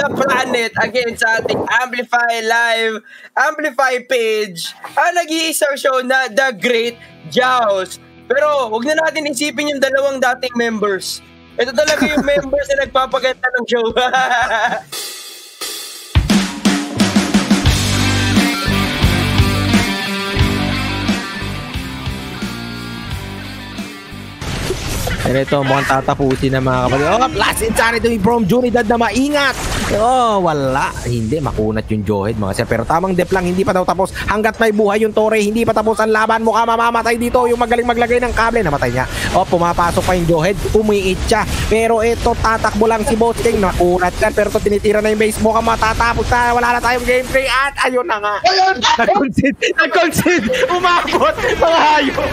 the planet again sa ating Amplify Live, Amplify page, ang nag-iisang show na The Great Jaws. Pero wag na natin isipin yung dalawang dating members. Ito talaga yung members na nagpapaganda ng show. And ito, mukhang tatapusin na mga kapatid. Oh, plus insanity from Junidad na maingat. Oh, wala. Hindi, makunat yung Johed mga siya. Pero tamang dep lang, hindi pa daw tapos. Hanggat may buhay yung Torre, hindi pa tapos ang laban. Mukha mamamatay dito. Yung magaling maglagay ng kable, namatay niya. Oh, pumapasok pa yung Johed. Umiit siya. Pero ito, tatakbo lang si Boss King. Nakunat yan. Pero ito, tinitira na yung base. Mukhang matatapos na. Wala na tayong gameplay. At ayun na nga. Nag-concede. Umabot. Mga hayop.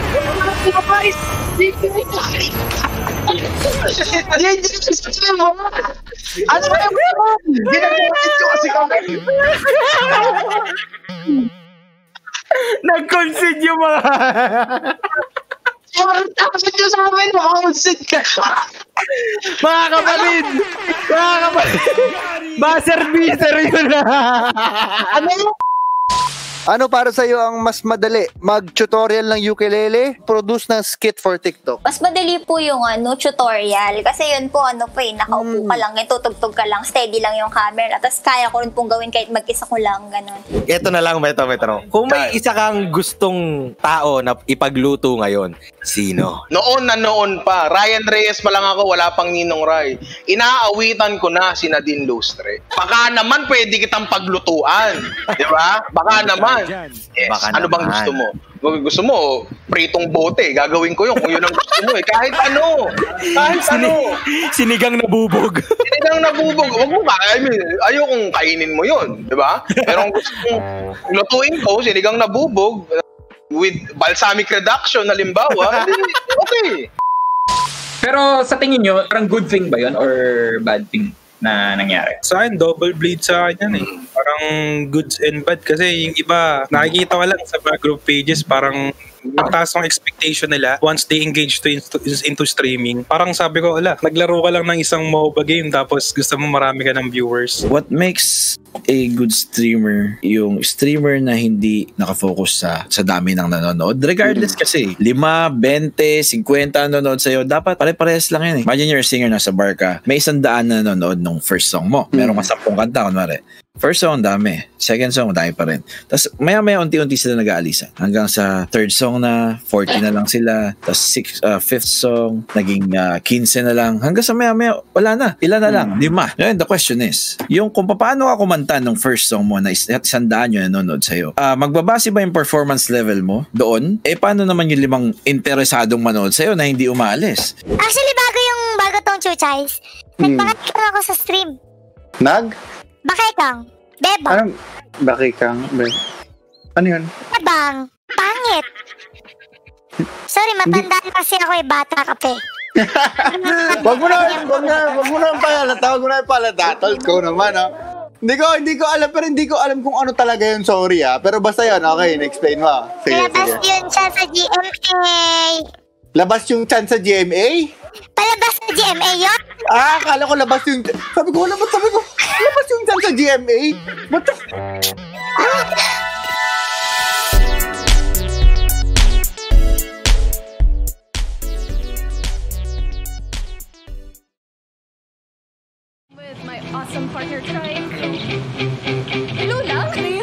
Ano ba yung ginagalit ko kasi kami? Nag-concede yung mga tapos nyo sa amin, makakonsid ka. mga kapatid, buzzer-beater yun na. Ano para sa'yo ang mas madali? Mag-tutorial ng ukulele? Produce ng skit for TikTok? Mas madali po yung tutorial. Kasi yun po, nakaupo ka lang, tutugtog ka lang, steady lang yung camera. Tapos kaya ko rin pong gawin kahit mag-isa ko lang, ganun. Ito na lang, Metro. Kung may isa kang gustong tao na ipagluto ngayon, sino? Noon pa. Ryan Reyes pa lang ako, wala pang Ninong Ray. Inaawitan ko na si Nadine Lustre. Baka naman pwede kitang paglutuan. Di ba? Baka naman. Yes. Baka ano bang gusto mo? Gusto mo, pritong bote. Gagawin ko yun kung yun ang gusto mo. Kahit ano. Sinigang nabubog. Wag mo ba? Ayokong kainin mo yun. Diba? Pero kung gusto mong lutuin ko, sinigang nabubog, with balsamic reduction, halimbawa, okay. Pero sa tingin nyo, parang good thing ba yun or bad thing na nangyari? Sa akin, double bleed sa akin yan eh. Parang goods and bad kasi yung iba, nakikita ko lang sa mga group pages, parang mataas ang expectation nila once they engage into streaming. Parang sabi ko, naglaro ka lang ng isang MOBA game tapos gusto mo marami ka ng viewers. What makes a good streamer yung streamer na hindi nakafocus sa dami ng nanonood? Regardless kasi, 5, 20, 50 nanonood sa'yo, dapat pare-parehas lang yan eh. Imagine you're a singer, nasa bar ka, may 100 na nanonood nung first song mo. Meron ka 10 kanta, kunwari. First song, dami. Second song, dami pa rin. Tapos, maya-maya, unti-unti sila nag-aalisan. Hanggang sa third song na, 40 na lang sila. Tapos, fifth song, naging 15 na lang. Hanggang sa maya-maya, wala na. Ilan na lang? 5. Ngayon, the question is, yung kung paano ka kumanta nung first song mo na 100 yung nanonood sa'yo, magbabase ba yung performance level mo doon? Paano naman yung 5 interesadong manood sa'yo na hindi umaalis? Actually, bago tong Chuchays, nagpakakita ako sa stream. Bakekang. Bebang. Anong bakekang? Ano yun? Bebang. Pangit. Sorry, matanda kasi ako bata ka pe. Wag mo na palata. Tol ko naman, ha? Hindi ko alam, pero hindi ko alam kung ano talaga yun. Sorry, ha? Pero basta yun, okay, explain mo. Sige. Labas yun siya sa GMA. Labas yung chan sa GMA? Palabas sa GMA yun? Akala ko labas yung... Sabi ko, labas yung chan sa GMA? What the... With my awesome partner, Trike. Lula?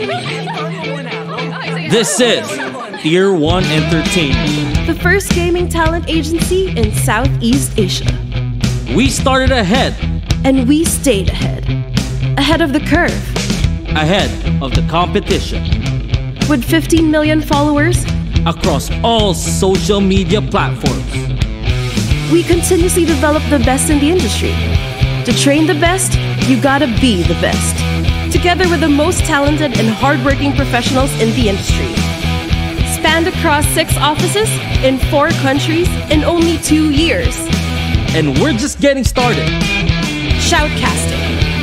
This is Tier 1 Entertainment, The first gaming talent agency in Southeast Asia. We started ahead. And we stayed ahead. Ahead of the curve. Ahead of the competition. With 15 million followers. Across all social media platforms. We continuously develop the best in the industry. To train the best, you gotta be the best. Together with the most talented and hardworking professionals in the industry. Spanned across 6 offices in 4 countries in only 2 years. And we're just getting started. Shoutcasting.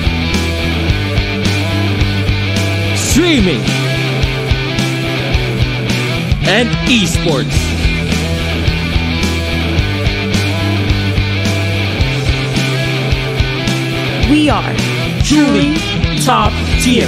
Streaming. And esports. We are truly top tier.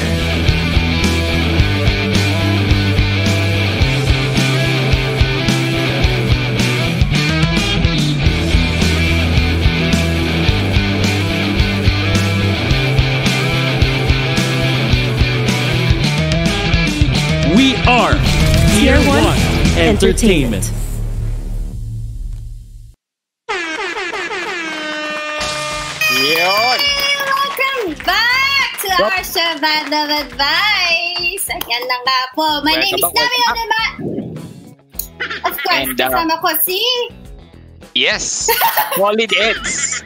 We are Tier 1 Entertainment. Yun! Welcome back to our Shabbat of Advice! Ayan na nga po. My name is Nami Onuma. Of course, kasama ko si... Yes! SolidEds!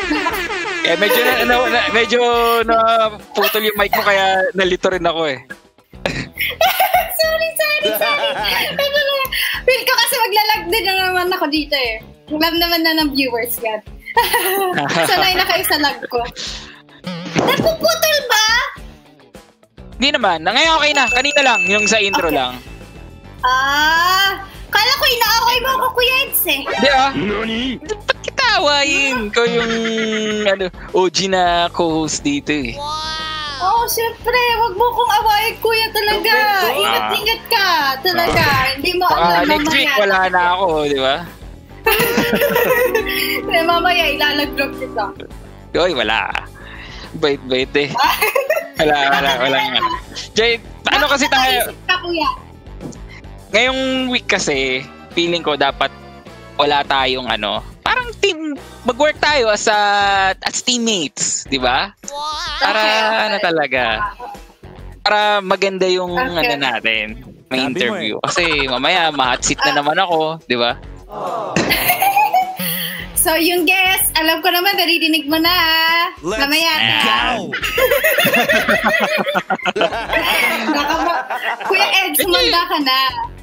medyo naputol yung mic mo kaya nalito rin ako eh. Sorry. Feel ko kasi maglalag din na naman ako dito eh. Alam naman na ng viewers yan. Sanay na kayo sa lag ko. Napuputol ba? Hindi naman. Ngayon okay na. Kanina lang. Yung sa intro lang. Kala ko inaaway mo ako, Kuya Eds eh. Hindi ba't kita awayin? Ikaw yung OG na co-host dito eh. Oo, syempre. Wag mo kong awayin, Kuya, talaga. Ingat-ingat ka. Talaga. Hindi mo alam. Next week wala na ako, di ba? Mamaya ilalagrog kita. Uy, wala. Bait eh. Wala nga. Jay, ano kasi tayo? Ngayong week kasi, feeling ko dapat wala tayong parang team, mag-work tayo as teammates, di ba? Para talaga. Para maganda yung natin, may interview. Kasi mamaya ma-hot seat na naman ako, di ba? So, yung guest, alam ko naman, naririnig mo na. Mamaya na. Kuya Ed, sumanda ka na.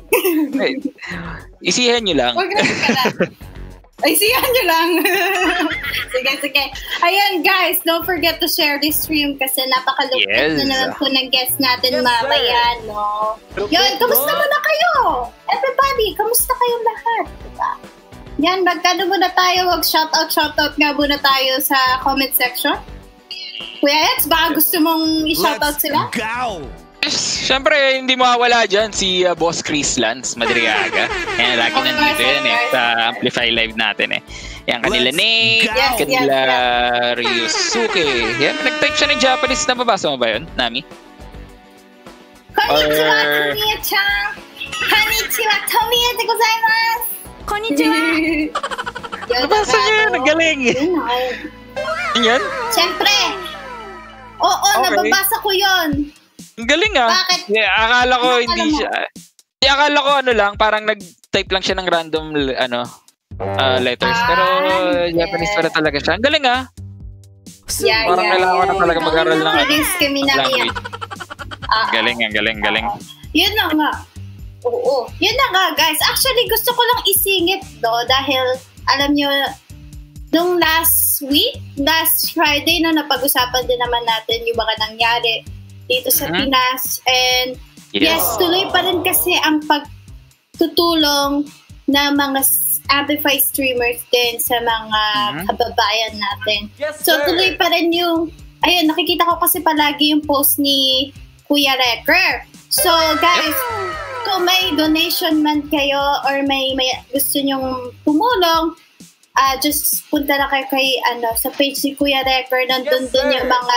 Isihan nyo lang. Isihan nyo lang. Sige. Ayan guys, don't forget to share this stream kasi napakalupit na naman po ng guest natin mamaya, no? Yun, kamusta muna kayo? Everybody, kamusta kayong lahat? Diba? Yan, magkano muna tayo, shoutout nga muna tayo sa comment section. Kuya Eds, baka gusto mong i-shoutout sila? Siyempre, hindi mawawala dyan si Boss Chris Lance Madriaga. Yan, lagi nandito yan sa Amplify Live natin eh. Yan, kanila Nate, kanila Ryusuke. Yan, nag-type siya ng Japanese. Nababasa mo ba yun, Nami? Konnichiwa, Tomiya-chan. Konnichiwa, Tomiya de gozaimasu. Konnichiwa. Nabasa niya yan, ang galing. Yan? Siyempre. Oo, nababasa ko yun. Ang galing Bakit? Akala ko hindi siya. Akala ko lang, parang nag-type lang siya ng random letters. Pero Japanese pala talaga siya. Ang galing Parang kailangan ko na talaga mag-aral ng language. Galing. Yun na nga. Oo. Yun na nga guys. Actually gusto ko lang isingit dahil alam nyo, nung last Friday na napag-usapan din naman natin yung mga nangyari dito sa Pinas. And yes, tuloy pa rin kasi ang pagtutulong na mga Amplify streamers din sa mga kababayan natin. So tuloy pa rin yung, ayun, nakikita ko kasi palagi yung post ni Kuya Recker. So guys, kung may donation man kayo or may gusto nyong tumulong, just punta na kayo kay sa page ni Kuya Recker. Nandun din yung mga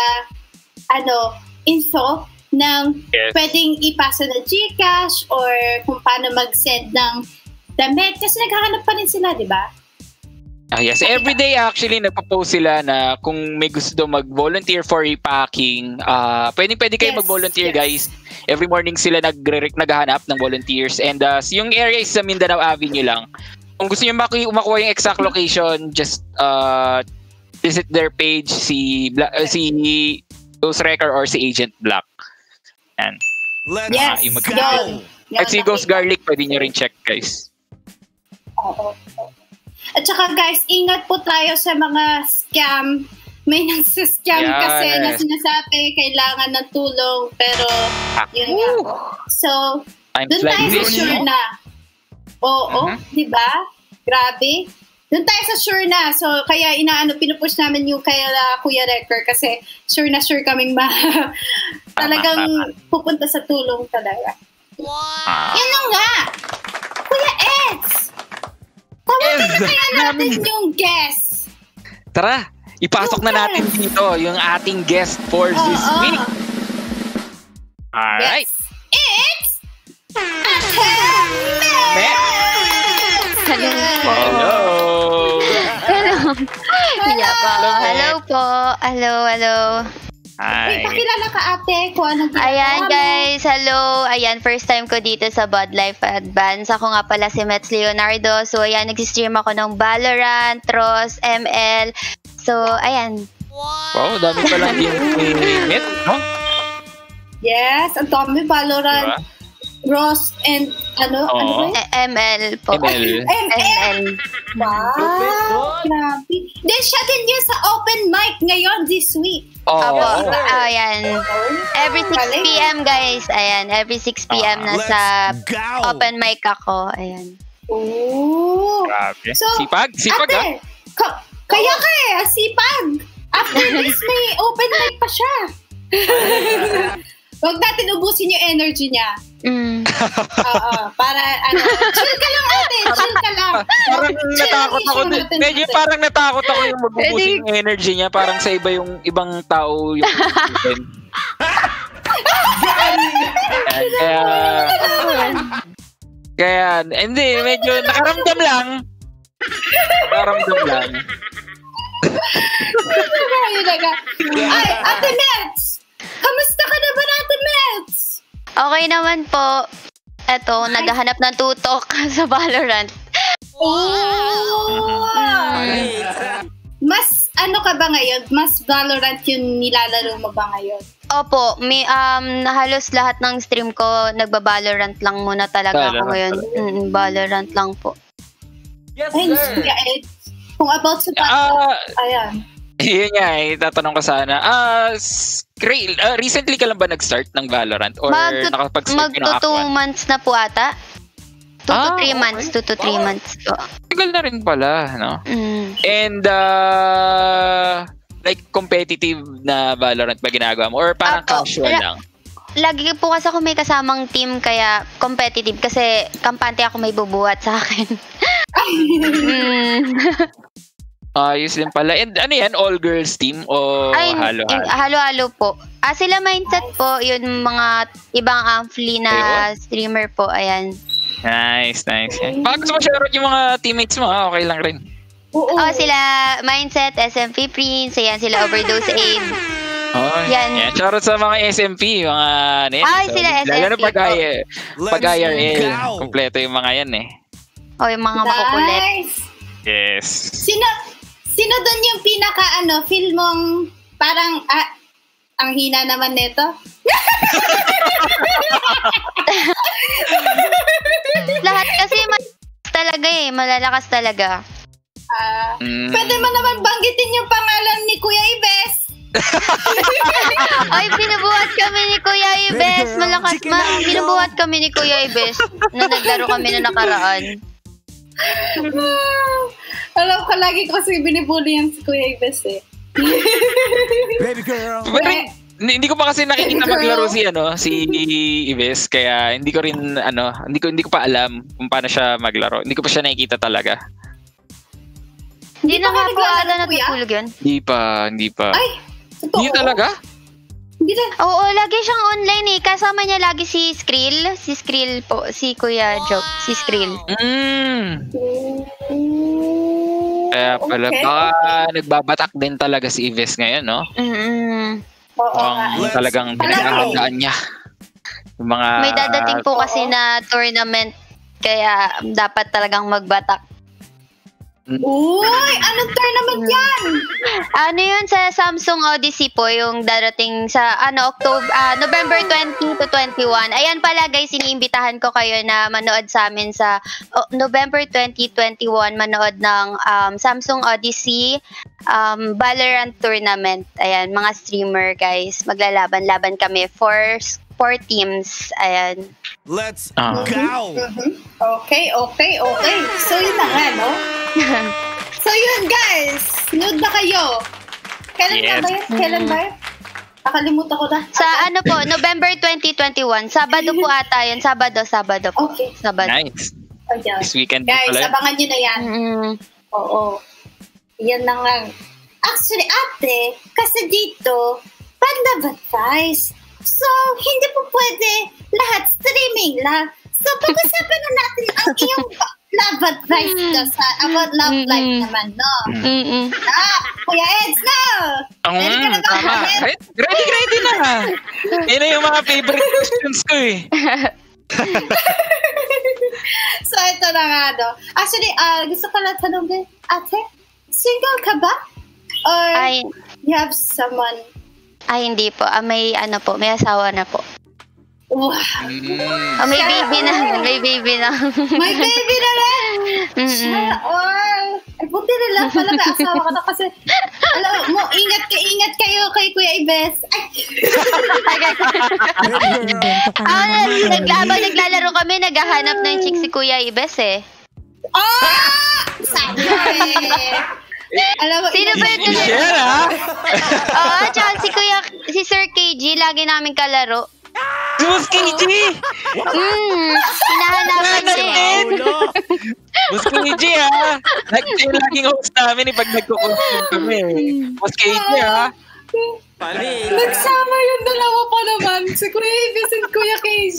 info ng pwedeng ipasa na GCash or kung paano mag-send ng damit. Kasi naghahanap pa rin sila, di ba? Yes, every day actually nagpo-post sila na kung may gusto mag-volunteer for repacking, pwede kayo mag-volunteer guys. Every morning sila naghahanap ng volunteers and yung area is sa Mindanao Avenue lang. Kung gusto niyo makuha yung exact location, just visit their page, si Ghost Wrecker or si Agent Black. Yan. At si Ghost Garlic, pwede nyo rin check, guys. Oo. At saka guys, ingat po tayo sa mga scam. May nagsiscam kasi na sinasabi kailangan ng tulong, pero yun nga po. So, doon tayo sure na. Oo, di ba? Grabe. Doon tayo sa sure na. So, kaya pinupush namin yung kay Kuya Recker kasi sure na sure kaming talagang pupunta sa tulong talaga. Wow! Yan lang nga! Kuya Eds! Tawagan na kaya natin yung guest. Tara, ipasok na natin dito yung ating guest for this week. Alright. It's Hello. Hello po. Hello. Hi. Pakilala ka ate kung anong Ayan guys, hello. Ayan, first time ko dito sa Bud Life Advance. Ako nga pala si Mets Leonardo. So ayan, nag-stream ako ng Valorant, Tross, ML. So ayan. Wow, dami pa lang yung Met, no? Yes, ang dami Valorant. Diba? Ross and ano ba? ML po. ML. Wow, grabe. Then siya din yun sa open mic ngayon this week. Opo. Ayan. Every 6 p.m. guys. Ayan. Every 6 p.m. nasa open mic ako. Ayan. Oh. Grabe. So, sipag ate, kaya sipag. After this, may open mic pa siya. Huwag natin ubusin yung energy niya. Para chill ka lang ate, chill ka lang. Parang natakot ako. Medyo parang natakot ako yung mag-ubusin yung energy niya. Parang sa yung ibang tao yung Kaya, hindi, medyo nakaramdam lang. Ay, Ate Mets! Kamusta ka na ba Ate Mets? Okay naman po. Eto, naghahanap ng tutok sa Valorant. Mas ano ka ba ngayon? Mas Valorant yung nilalaro mo ba ngayon? Opo, halos lahat ng stream ko nagba-Valorant lang muna talaga ako ngayon. Valorant lang po. Yes, sir. Kung about sa ayan. Yun nga tatanong ko sana. Recently ka lang ba nag-start ng Valorant? Or nakapag-start magto 2 months na po ata. 2 to 3 months. 2 to 3 months po. Tagal na rin pala, no? And, like, competitive na Valorant ba ginagawa mo? Or parang casual lang? Lagi po kasi ako may kasamang team, kaya competitive. Kasi kampante ako may bubuhat sa akin. Ayos din pala. And ano yan? All-girls team? O halo-halo? Halo-halo po. Sila Mindset po. Yun mga ibang AMPLFY na streamer po. Ayan. Nice. Baka gusto mo share yung mga teammates mo, okay lang rin. Sila Mindset, SMP Prince. Ayan, sila Overdose Aid. Yan. Shoutout sa mga SMP. Mga sila SMP lalo na pag-IRL. Kompleto yung mga yan eh. Yung mga makukulit. Yes. Sino doon yung feel mong parang, ang hina naman nito? Lahat kasi malalakas talaga. Pwede mo naman banggitin yung pangalan ni Kuya Ibes. Ay, binubuhat kami ni Kuya Ibes. Malakas binubuhat kami ni Kuya Ibes nung naglaro kami na nakaraan. Alam ko, lagi ko kasi binibully yan si Kuya Ibes eh. Baby girl. Hindi ko pa kasi nakikita maglaro si Ibes, kaya hindi ko rin hindi ko pa alam kung paano siya maglaro. Hindi ko pa siya nakikita talaga. Hindi na nga po ata natutulog yun. Hindi pa. Ay, hindi talaga? Oo, lagi siyang online eh. Kasama niya lagi si Skrill. Si Skrill po. Si Kuya Joke. Si Skrill. Kaya pala, baka nagbabatak din talaga si Ives ngayon, no? Talagang pinakahandaan niya. Yung mga may dadating po kasi na tournament. Kaya dapat talagang magbatak. Uy! Anong tournament yan? Ano yun sa Samsung Odyssey po, yung darating sa November 20 to 21. Ayan pala guys, iniimbitahan ko kayo na manood sa amin sa November 2021, manood ng Samsung Odyssey Valorant Tournament. Ayan, mga streamer guys, maglalaban-laban kami for 4 teams. Ayan. Let's go! Okay. So yun na nga, no? So yun guys, nude ba kayo? Kailan ba yun? Kailan ba yun? Nakalimutan ko na. Sa ano po, November 2021. Sabado po ata yun. Sabado po. Okay. Sabado. Nice. Ayan. This weekend Guys, pala. abangan nyo na yan. Oo. Yan na nga. Actually, ate, kasi dito, pag advice. So, hindi po pwede lahat streaming lang. So, pag-usapan na natin ang iyong love advice sa about love life naman, no? Kuya Eds, no! Ready ka na ba? Tama. Ready na ha. Yan na yung mga favorite questions ko eh. So, ito na nga, no? Actually, gusto ko lang tanongin, ate, single ka ba? Or you have someone? Ay, hindi po. May ano po, may asawa na po. Wow. May baby na. May baby na. May baby na rin! Ay, buti na lang pala may asawa ka na kasi, alam mo, ingat kayo kay Kuya Ibes. Naglalaro kami, naghahanap ng chick si Kuya Ibes eh. Sabi alam mo, sino ba ito? Oo, tsaka si Sir KG, lagi namin kalaro. Boss KG! Hinahanapan niya eh. Boss KG ha! Yung laging host namin pag nagkukonsume kami. Boss KG ha! Nagsama yung dalawa pa naman. Si Kuya Ibes and Kuya KG.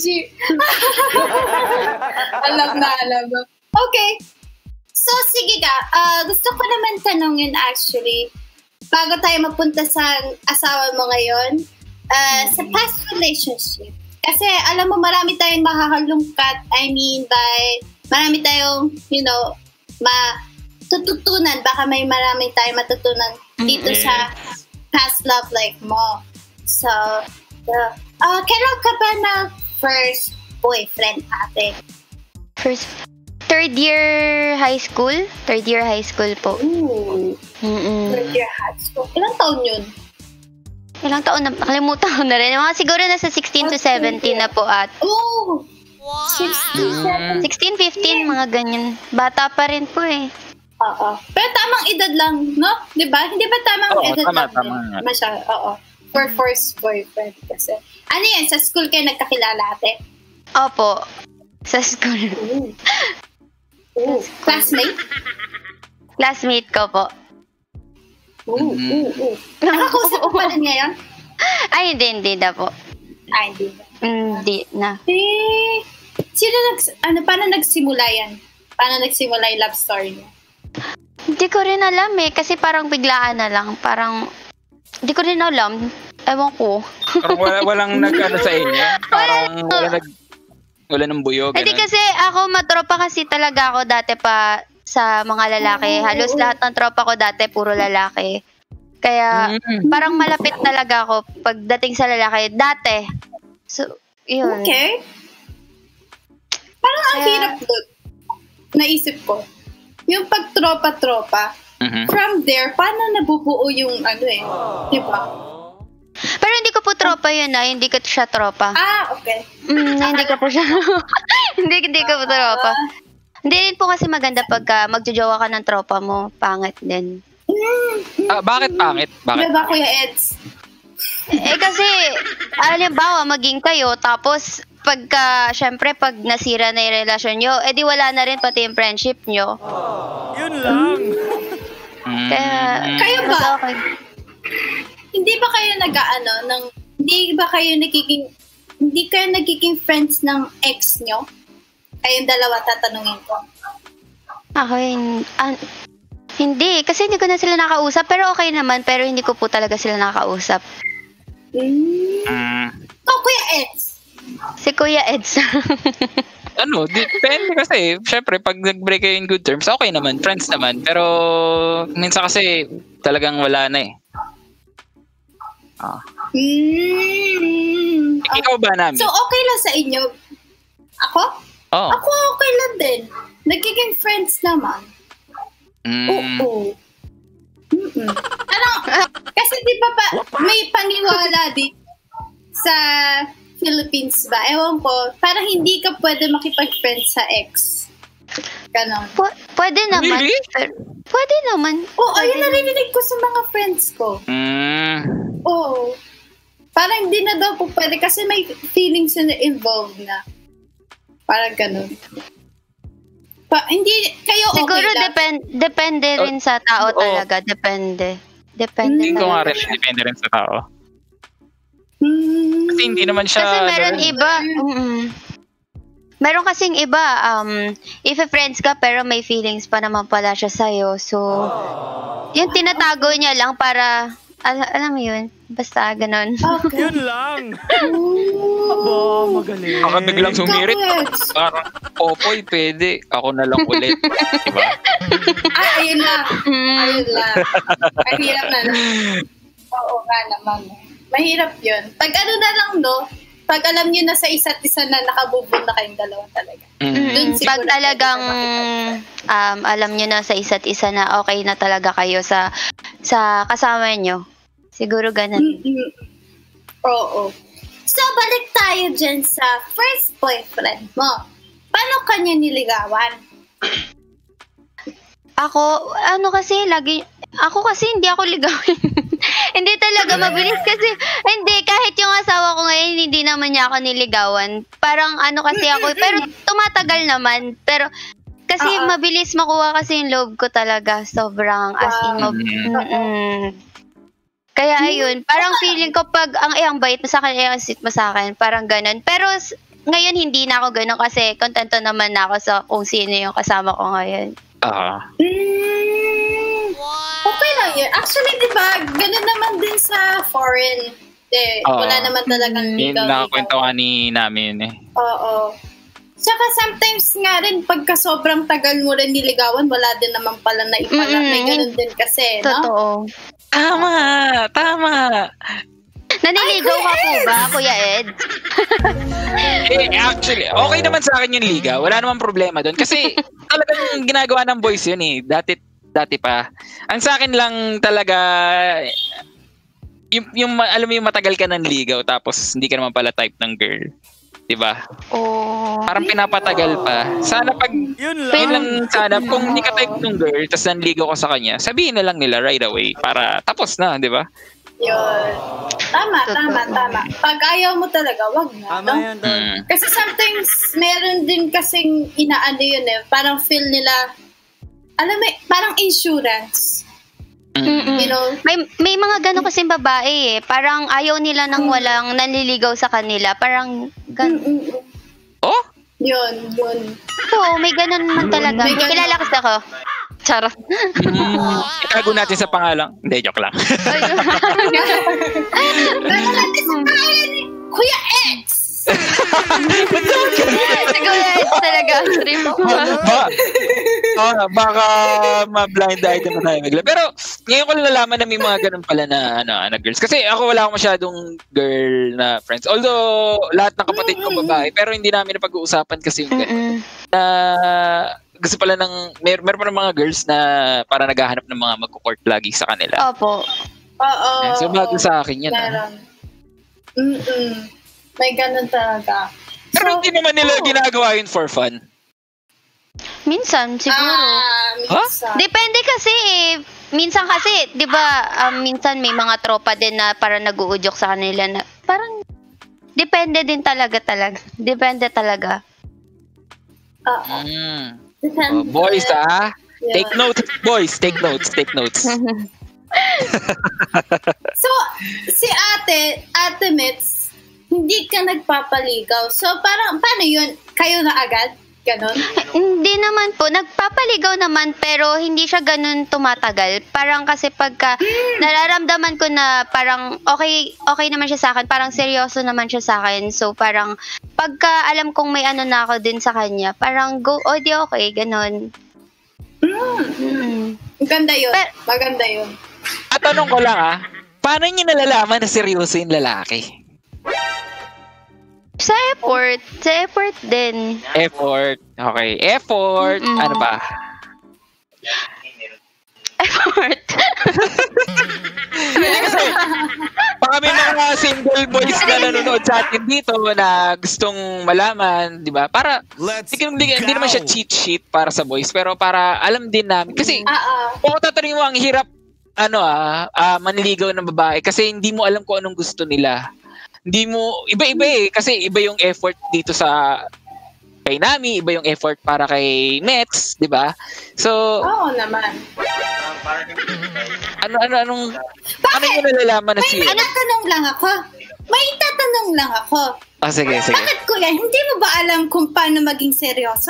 Alam na. Okay. So, sige ka. Gusto ko naman tanongin actually, bago tayo mapunta sa asawa mo ngayon, sa past relationship. Kasi alam mo, marami tayong makakalungkat. I mean, marami tayong, matututunan. Baka may marami tayong matutunan dito sa past love life mo. So, kailan ka ba na first boyfriend, ate? Third year high school? Third year high school po. Third year high school. Ilang taon yun? Ilang taon na, nakalimutan ko na rin. Mga siguro nasa 16 to 17 na po at. Oh! Wow! 16, 15, mga ganyan. Bata pa rin po eh. Oo. Pero tamang edad lang, no? Diba? Hindi ba tamang edad lang? Tama. Masyado, oo. For first boyfriend kasi. Ano yan? Sa school kayo nagkakilala, ate? Opo. Sa school. Classmate? Classmate ko po. Nakakausap ko pa rin ngayon? Ay, hindi na po. Ay, hindi na. Hindi na. Paano nagsimula yan? Paano nagsimula yung love story niya? Hindi ko rin alam eh. Kasi parang biglaan na lang. Parang, hindi ko rin alam. Ewan ko. Parang walang nag-ano sa inyo? Parang wala ng buyo. Hindi kasi ako, matropa kasi talaga ako dati pa sa mga lalaki. Halos lahat ng tropa ko dati, puro lalaki. Kaya, parang malapit talaga ako pagdating sa lalaki. Dati. So, yun. Okay. Parang ang hirap doon. Naisip ko. Yung pagtropa-tropa, from there, paano nabubuo yung diba? Pero hindi ko po tropa yun hindi ko siya tropa. Okay. Hindi ko po siya. hindi ko po tropa. Hindi rin po kasi maganda pagka magjojowa ka ng tropa mo. Pangit din. Bakit pangit? Bakit? Diba, Kuya Eds? Kasi, halimbawa, maging kayo, tapos, syempre, pag nasira na yung relasyon nyo, di wala na rin pati yung friendship nyo. Yun lang. Kaya, kayo ba? Hindi ba kayo hindi kayo nagiging friends ng ex nyo? Kayong dalawa, tatanungin ko. Ako hindi. Kasi hindi ko na sila nakausap. Pero okay naman. Pero hindi ko po talaga sila nakausap. Kuya Eds? Si Kuya Eds. Depende kasi. Syempre, pag nag-break kayo in good terms, okay naman. Friends naman. Pero, minsan kasi, talagang wala na eh. Ikaw ba namin? So, okay lang sa inyo? Ako? Oh. Ako okay lang din. Nagiging friends naman. Oo. Kasi di ba may paniwala sa Philippines ba? Ewan ko. Parang hindi ka pwede makipag-friends sa ex. Ganon. Pwede naman. Really? Pwede naman. Oo, ayun narinig ko sa mga friends ko. Oo. Parang hindi na daw po pwede kasi may feelings na involved na. Parang ganun. Hindi, kayo okay siguro lang? Depende rin sa tao talaga. Depende. Tingin ko nga rin, depende rin sa tao. Kasi hindi naman siya... Kasi meron iba. Meron kasing iba, if friends ka pero may feelings pa naman pala siya sa'yo. So, yung tinatago niya lang para, alam mo yun, basta ganon. Okay. Yun lang. Aba, magaling. Baka biglang sumirit. Parang, Popoy, pwede. Ako na lang ulit. Diba? Ayun lang. Ayun lang. Ang hirap na lang. Oo nga naman. Mahirap yun. Pag ano na lang, no? Pag alam nyo na sa isa't isa na nakabubog na kayong dalawa talaga. Pag talagang alam nyo na sa isa't isa na okay na talaga kayo sa kasama nyo. Siguro ganun. Oo. So, balik tayo dyan sa first boyfriend mo. Paano kanya niligawan? Ako kasi hindi ako ligawin. Hindi talaga mabilis kasi, hindi, kahit yung asawa ko ngayon, hindi naman niya ako niligawan. Parang kasi ako, pero tumatagal naman. Pero, kasi mabilis makuha kasi yung love ko talaga. Sobrang as in, kaya ayun, parang feeling ko pag ang bait mo sa akin, ang sweet mo sa akin, parang ganun. Pero, ngayon hindi na ako ganun kasi kontento naman na ako sa kung sino yung kasama ko ngayon. Okay lang yun. Actually, di ba, ganun naman din sa foreign. Wala naman talagang ligaw. Nakakwento ka ni namin eh. Oo. Tsaka sometimes nga rin, pagka sobrang tagal mo rin niligawan, wala din naman pala na ipala. May ganun din kasi, no? Totoo. Tama. Naniligaw ka po ba, Kuya Ed? Actually, okay naman sa akin yung ligaw. Wala namang problema doon. Kasi talagang ginagawa ng boys yun eh. Dati pa. Ang sa akin lang talaga, yung alam mo yung matagal ka ng ligaw tapos hindi ka naman pala type ng girl. Diba? Parang pinapatagal pa. Sana pag, yun lang sana, kung hindi ka type ng girl tapos nanligaw ka sa kanya, sabihin na lang nila right away para tapos na, diba? Yun. Tama. Pag ayaw mo talaga, wag na. No? Kasi sometimes, meron din kasing inaano yun eh. Parang feel nila, alam mo, parang insurance. You know? May mga gano'n kasing babae eh. Parang ayaw nila nang walang nanliligaw sa kanila. Parang gano'n. Oh? Yun. Oo, may gano'n man talaga. May kilala kasi ako. Charot. Itago natin sa pangalan. Hindi, joke lang. Itago natin sa pangalan ni Kuya Eds! Kuya Eds talaga. Baka ma-blind item na tayo bigla. Pero ngayon ko lang nalaman na may mga ganun pala na girls. Kasi ako wala akong masyadong girl na friends. Although lahat ng kapatid ko babae, pero hindi namin napag-uusapan kasi yung ganun. Gusto pala meron pa ng mga girls na para naghahanap ng mga magko-court lagi sa kanila. Opo. Oo. So bago sa akin yan. May ganun talaga. Pero hindi naman nila ginagawa yun for fun. Minsan, siguro. Minsan. Depende kasi eh. Minsan kasi, di ba, minsan may mga tropa din na parang nag-uudyok sa kanila na parang depende din talaga. Depende talaga. Boys yeah. Take notes, boys. Take notes. So, si Ate Mets, hindi ka nagpapaligaw. So, parang, paano yun? Kayo na agad? Ganon? Hindi naman po. Nagpapaligaw naman, pero hindi siya ganun tumatagal. Parang kasi pagka nararamdaman ko na parang okay naman siya sa akin, parang seryoso naman siya sa akin. So, parang pagka alam kong may ano na ako din sa kanya, parang go, di okay, ganon. Maganda yun. At tanong ko lang paano niyo nalalaman na seryoso yung lalaki? Sa effort din. Effort. Okay. Effort. Ano ba? Effort. Kasi, baka may mga single boys na nanonood sa atin dito na gustong malaman, di ba? Para, hindi naman siya cheat sheet para sa boys, pero para alam din namin. Kasi, kung tatanungin mo, ang hirap, manligaw ng babae kasi hindi mo alam kung anong gusto nila. Hindi mo, iba-iba kasi iba yung effort dito sa kay Nami, iba yung effort para kay Mets, di ba? So, oo naman. Anong yung nalalaman na siya? May tatanong lang ako. Sige. Bakit kuya, hindi mo ba alam kung paano maging seryoso?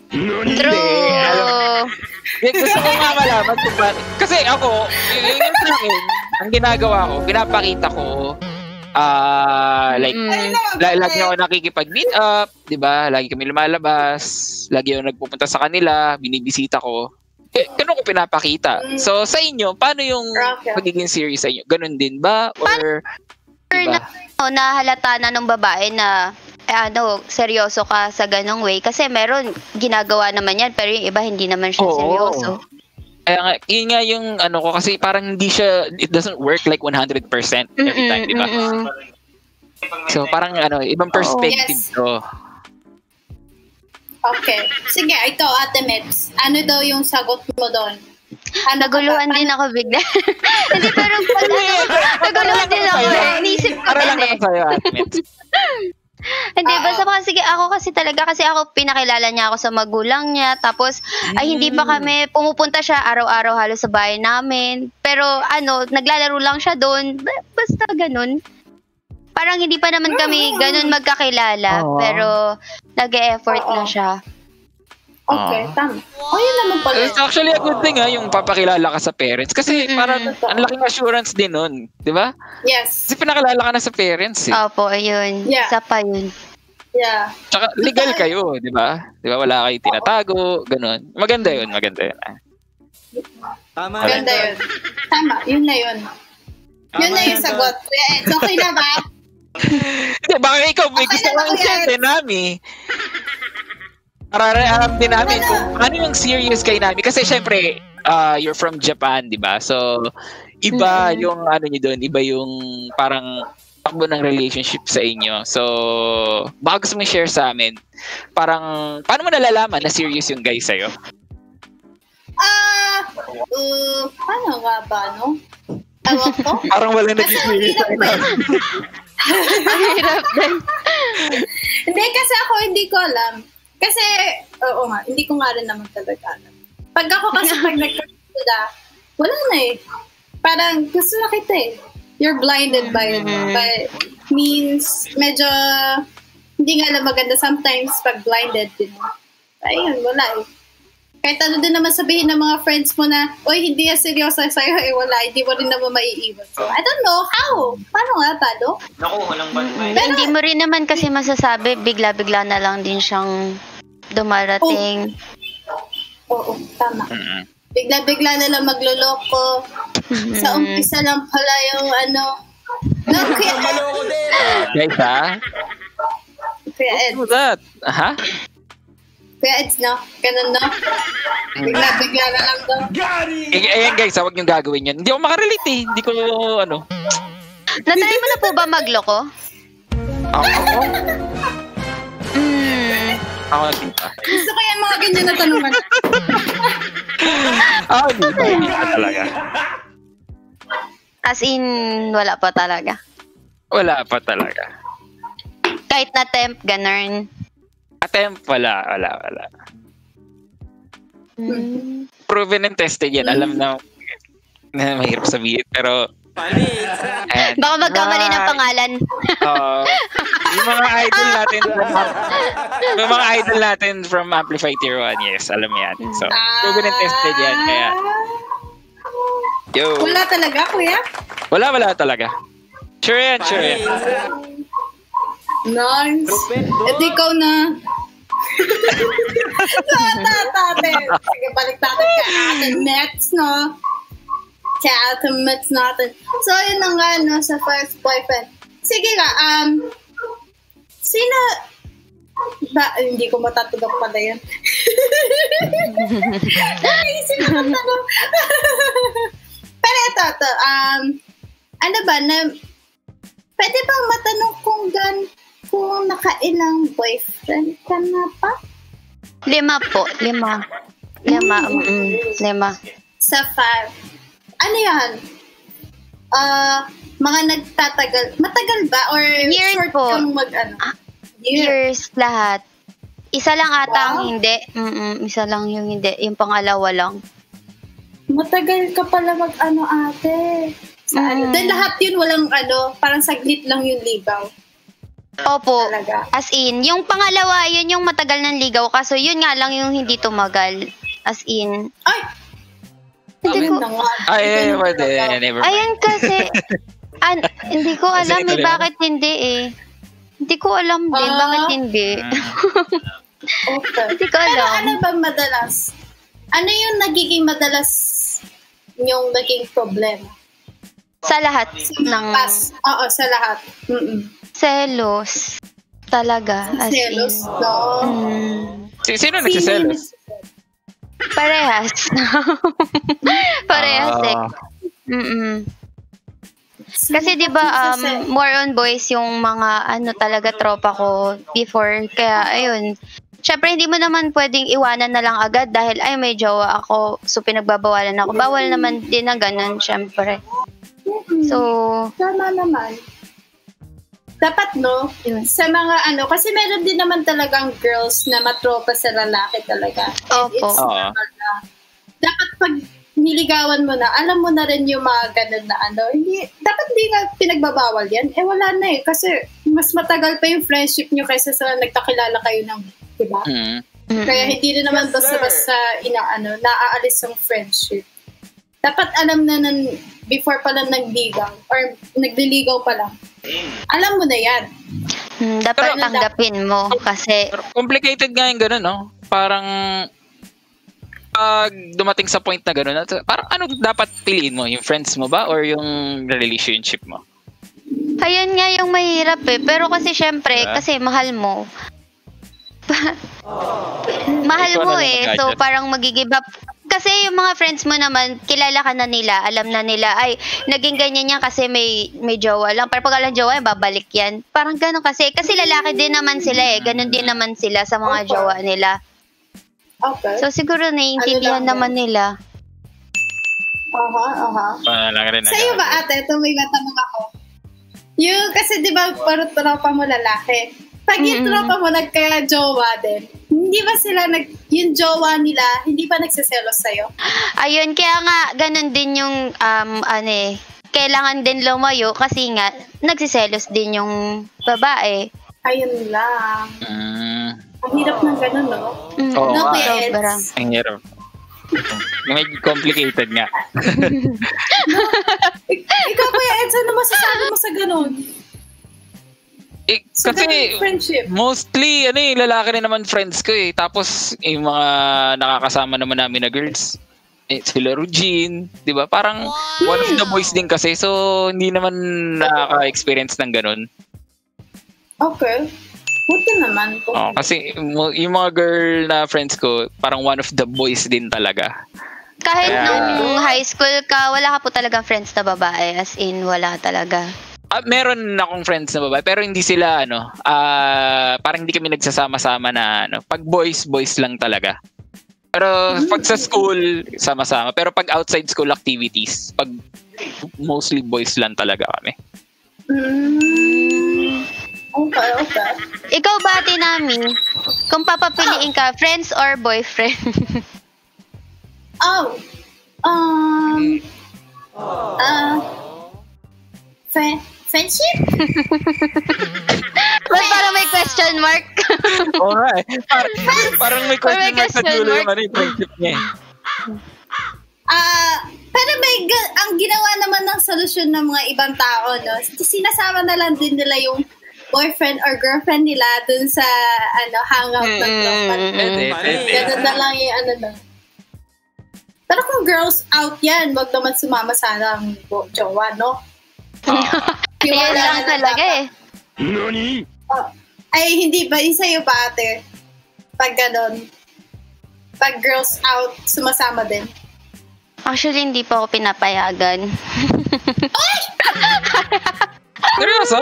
True. Gusto ko nga malaman kung bakit. Kasi ako, yung sa akin, ang ginagawa ko, pinapakita ko, lagi ako nakikipag-meet up, di ba? Lagi kami lumalabas, lagi ako nagpupunta sa kanila, binibisita ko. Ganun ko pinapakita. So, sa inyo, paano yung magiging series sa inyo? Ganun din ba? Or, diba? Nahalata na ng babae na seryoso ka sa ganong way. Kasi meron, ginagawa naman yan, pero yung iba hindi naman siya seryoso. Kaya nga, yun nga yung ko, kasi parang hindi siya, it doesn't work like 100% every time, di ba? So, parang ibang perspective to. Okay. Sige, ito, Ate Mets. Ano daw yung sagot mo doon? Naguluhan din ako bigla. Hindi, pero naguluhan din ako. Inisip ko din sa'yo, Ate Mets. Hindi, basta kasi ako pinakilala niya ako sa magulang niya. Tapos, hindi pa kami, pumupunta siya araw-araw halos sa bahay namin. Pero, naglalaro lang siya doon. Basta ganun. Parang hindi pa naman kami ganun magkakilala. Pero, nag-e-effort na siya. Okay, tama. Yun naman pala. It's actually a good thing yung papakilala ka sa parents. Kasi parang ang laking assurance din nun. Di ba? Yes. Kasi pinakilala ka na sa parents eh. Opo, yun. Yeah. Isa pa yun. Yeah. Tsaka legal kayo, di ba? Di ba? Wala kayo tinatago, ganun. Maganda yun. Tama. Maganda yun. Tama, yun na yun. Yun na yung sagot. Okay na ba? Hindi, baka ikaw may gusto kang i-share Nami. Alam din namin kung ano yung serious kay Nami. Kasi syempre, you're from Japan, di ba? So, iba yung nyo doon. Iba yung parang takbo ng relationship sa inyo. So, baka gusto mo i-share sa amin. Parang, paano mo nalalaman na serious yung guy sa'yo? Paano nga ba, no? Ewan ko. Parang wala nag-serious sa Nami. Ang hirap din. Hindi, kasi ako hindi ko alam. Kasi, oo nga, hindi ko nga rin naman talaga alam. Pag nagkakita, wala na eh. Parang gusto na kita eh. You're blinded by it. But means, medyo, hindi nga lang maganda sometimes pag blinded din. Ayun, wala eh. Kahit ano din naman sabihin ng mga friends mo na, oy, hindi yan seryoso sa'yo, wala, hindi mo rin naman maiiwan. So, I don't know, how? Paano nga ba, no? Naku, walang banmay. Pero hindi mo rin naman kasi masasabi, bigla-bigla na lang din siyang dumarating. Oo, tama. Bigla-bigla na lang magloloko. Sa umpisa lang pala yung Maloko din. Guys, ha? Kuya Ed. What's that? Ha? Kuya Ed, no? Ganun, no? Bigla-bigla na lang daw. Ayan guys, huwag niyong gagawin yun. Hindi ako makarelate eh. Hindi ko, Natry mo na po ba magloko? Ako? Ako nagtita. Gusto ko yung mga ganyan na tanungan. Hindi pa talaga. As in, wala pa talaga. Wala pa talaga. Kahit na-tempt, ganun. Attempt, wala. Proven and tested yan. Alam na mahirap sabihin, pero baka magkamali ng pangalan. Yung mga idol natin from Amplify Tier 1, yes, alam yan. So, proven and tested yan. Kaya, wala talaga, kuya? Wala talaga. Sure yan. Nice. At ikaw na. Sige, balik natin kay Ate Mets, no? Kay Ate Mets natin. So, yun na nga, no, sa first boyfriend. Sige nga, sino, hindi ko matatunog pala yun. Naisip ko matanong. Pero ito. Ano ba, pwede bang matanong kung nakailang boyfriend ka na pa? 5 po. 5. 5. Sa 5. Ano yan? Mga nagtatagal. Matagal ba? Or Years short po. kang Years lahat. Isa lang ata ang hindi. Isa lang yung hindi. Yung pangalawa lang. Matagal ka pala ate. Then lahat yun walang parang saglit lang yung ligaw. Opo. Talaga. As in, yung pangalawa, yun yung matagal ng ligaw. Kaso yun nga lang yung hindi tumagal. As in. Ay! Hindi ko. Never mind. Ayun kasi. Hindi ko alam bakit hindi eh. Hindi ko alam din bakit hindi. Okay. Hindi ko alam. Pero ano ba madalas? Ano yung nagiging madalas yung naging problema? Sa lahat ng... Oo, sa lahat. Selos. Talaga. Selos? Sino nagsiselos? Parehas. Parehas eh. Kasi 'di ba more on boys yung mga talaga tropa ko before, kaya ayun. Syempre hindi mo naman pwedeng iwanan na lang agad dahil may jowa ako, so pinagbabawalan ako. Bawal naman din na ganun syempre. So tama naman. Dapat sa mga kasi meron din naman talagang girls na matropa sa lalaki talaga. Opo. Dapat pag niligawan mo na, alam mo na rin yung mga ganun na dapat hindi nga pinagbabawal yan. Wala na kasi mas matagal pa yung friendship nyo kaysa sa nagkakilala kayo ng, diba? Kaya hindi rin naman basta-basta naaalis yung friendship. Dapat alam na before pa lang nagligaw or nagliligaw pa lang. Alam mo na yan. Dapat tanggapin mo kasi... Complicated nga yung gano'n, no? Parang pag dumating sa point na gano'n, parang ano dapat piliin mo? Yung friends mo ba or yung relationship mo? Ayun nga yung mahirap eh. Pero kasi syempre, kasi mahal mo. Mahal mo eh. So parang mag-give up. Kasi yung mga friends mo naman, kilala ka na nila, alam na nila, naging ganyan yan kasi may jowa lang. Pero pag alam jowa, babalik yan. Parang gano'n kasi. Kasi lalaki din naman sila eh. Ganon din naman sila sa mga jowa nila. Okay. So siguro naiintindihan naman nila. Sa'yo ba ate? Ito may matanong ako. Yung kasi di ba parang tropa mo lalaki. Pag yung tropa mo nagka-jowa din, hindi ba sila yung jowa nila, hindi ba nagsiselos sa'yo? Ayun, kaya nga ganun din yung kailangan din lumayo kasi nga nagsiselos din yung babae. Ayun lang. Ang hirap ng ganun, no? Ang hirap. May complicated nga. Ikaw ba yan? Ano masasabi mo sa ganun? Kasi mostly lalaki rin naman friends ko eh. Tapos yung mga nakakasama naman namin na girls, sila Rugine, 'di ba? Parang one of the boys din kasi, so hindi naman nakaka-experience ng ganun. Okay. Buti naman po. Kasi yung mga girl na friends ko, parang one of the boys din talaga. Kahit nung high school ka, wala ka po talaga friends na babae, as in wala talaga. Meron akong friends na babae, pero hindi sila parang hindi kami nagsasama-sama na pag boys lang talaga. Pero pag sa school, sama-sama. Pero pag outside school activities, pag mostly boys lang talaga kami. Okay. Ikaw ba, Nami? Kung papapiliin ka, friends or boyfriend? Friendship? Parang may question mark. Alright. Parang may question mark sa dulo yung friendship niya. Pero ang ginawa naman ng solusyon ng mga ibang tao, no? Sinasama na lang din nila yung boyfriend or girlfriend nila dun sa hangout ng tropa. Ganun na lang yung Pero kung girls out yan, wag naman sumama sana ang jowa, no? Ayun lang talaga eh. Nani? Ay, hindi ba? Sa'yo ba, ate? Pag ganon. Pag girls out, sumasama din. Actually, hindi pa ako pinapayagan. Seryoso?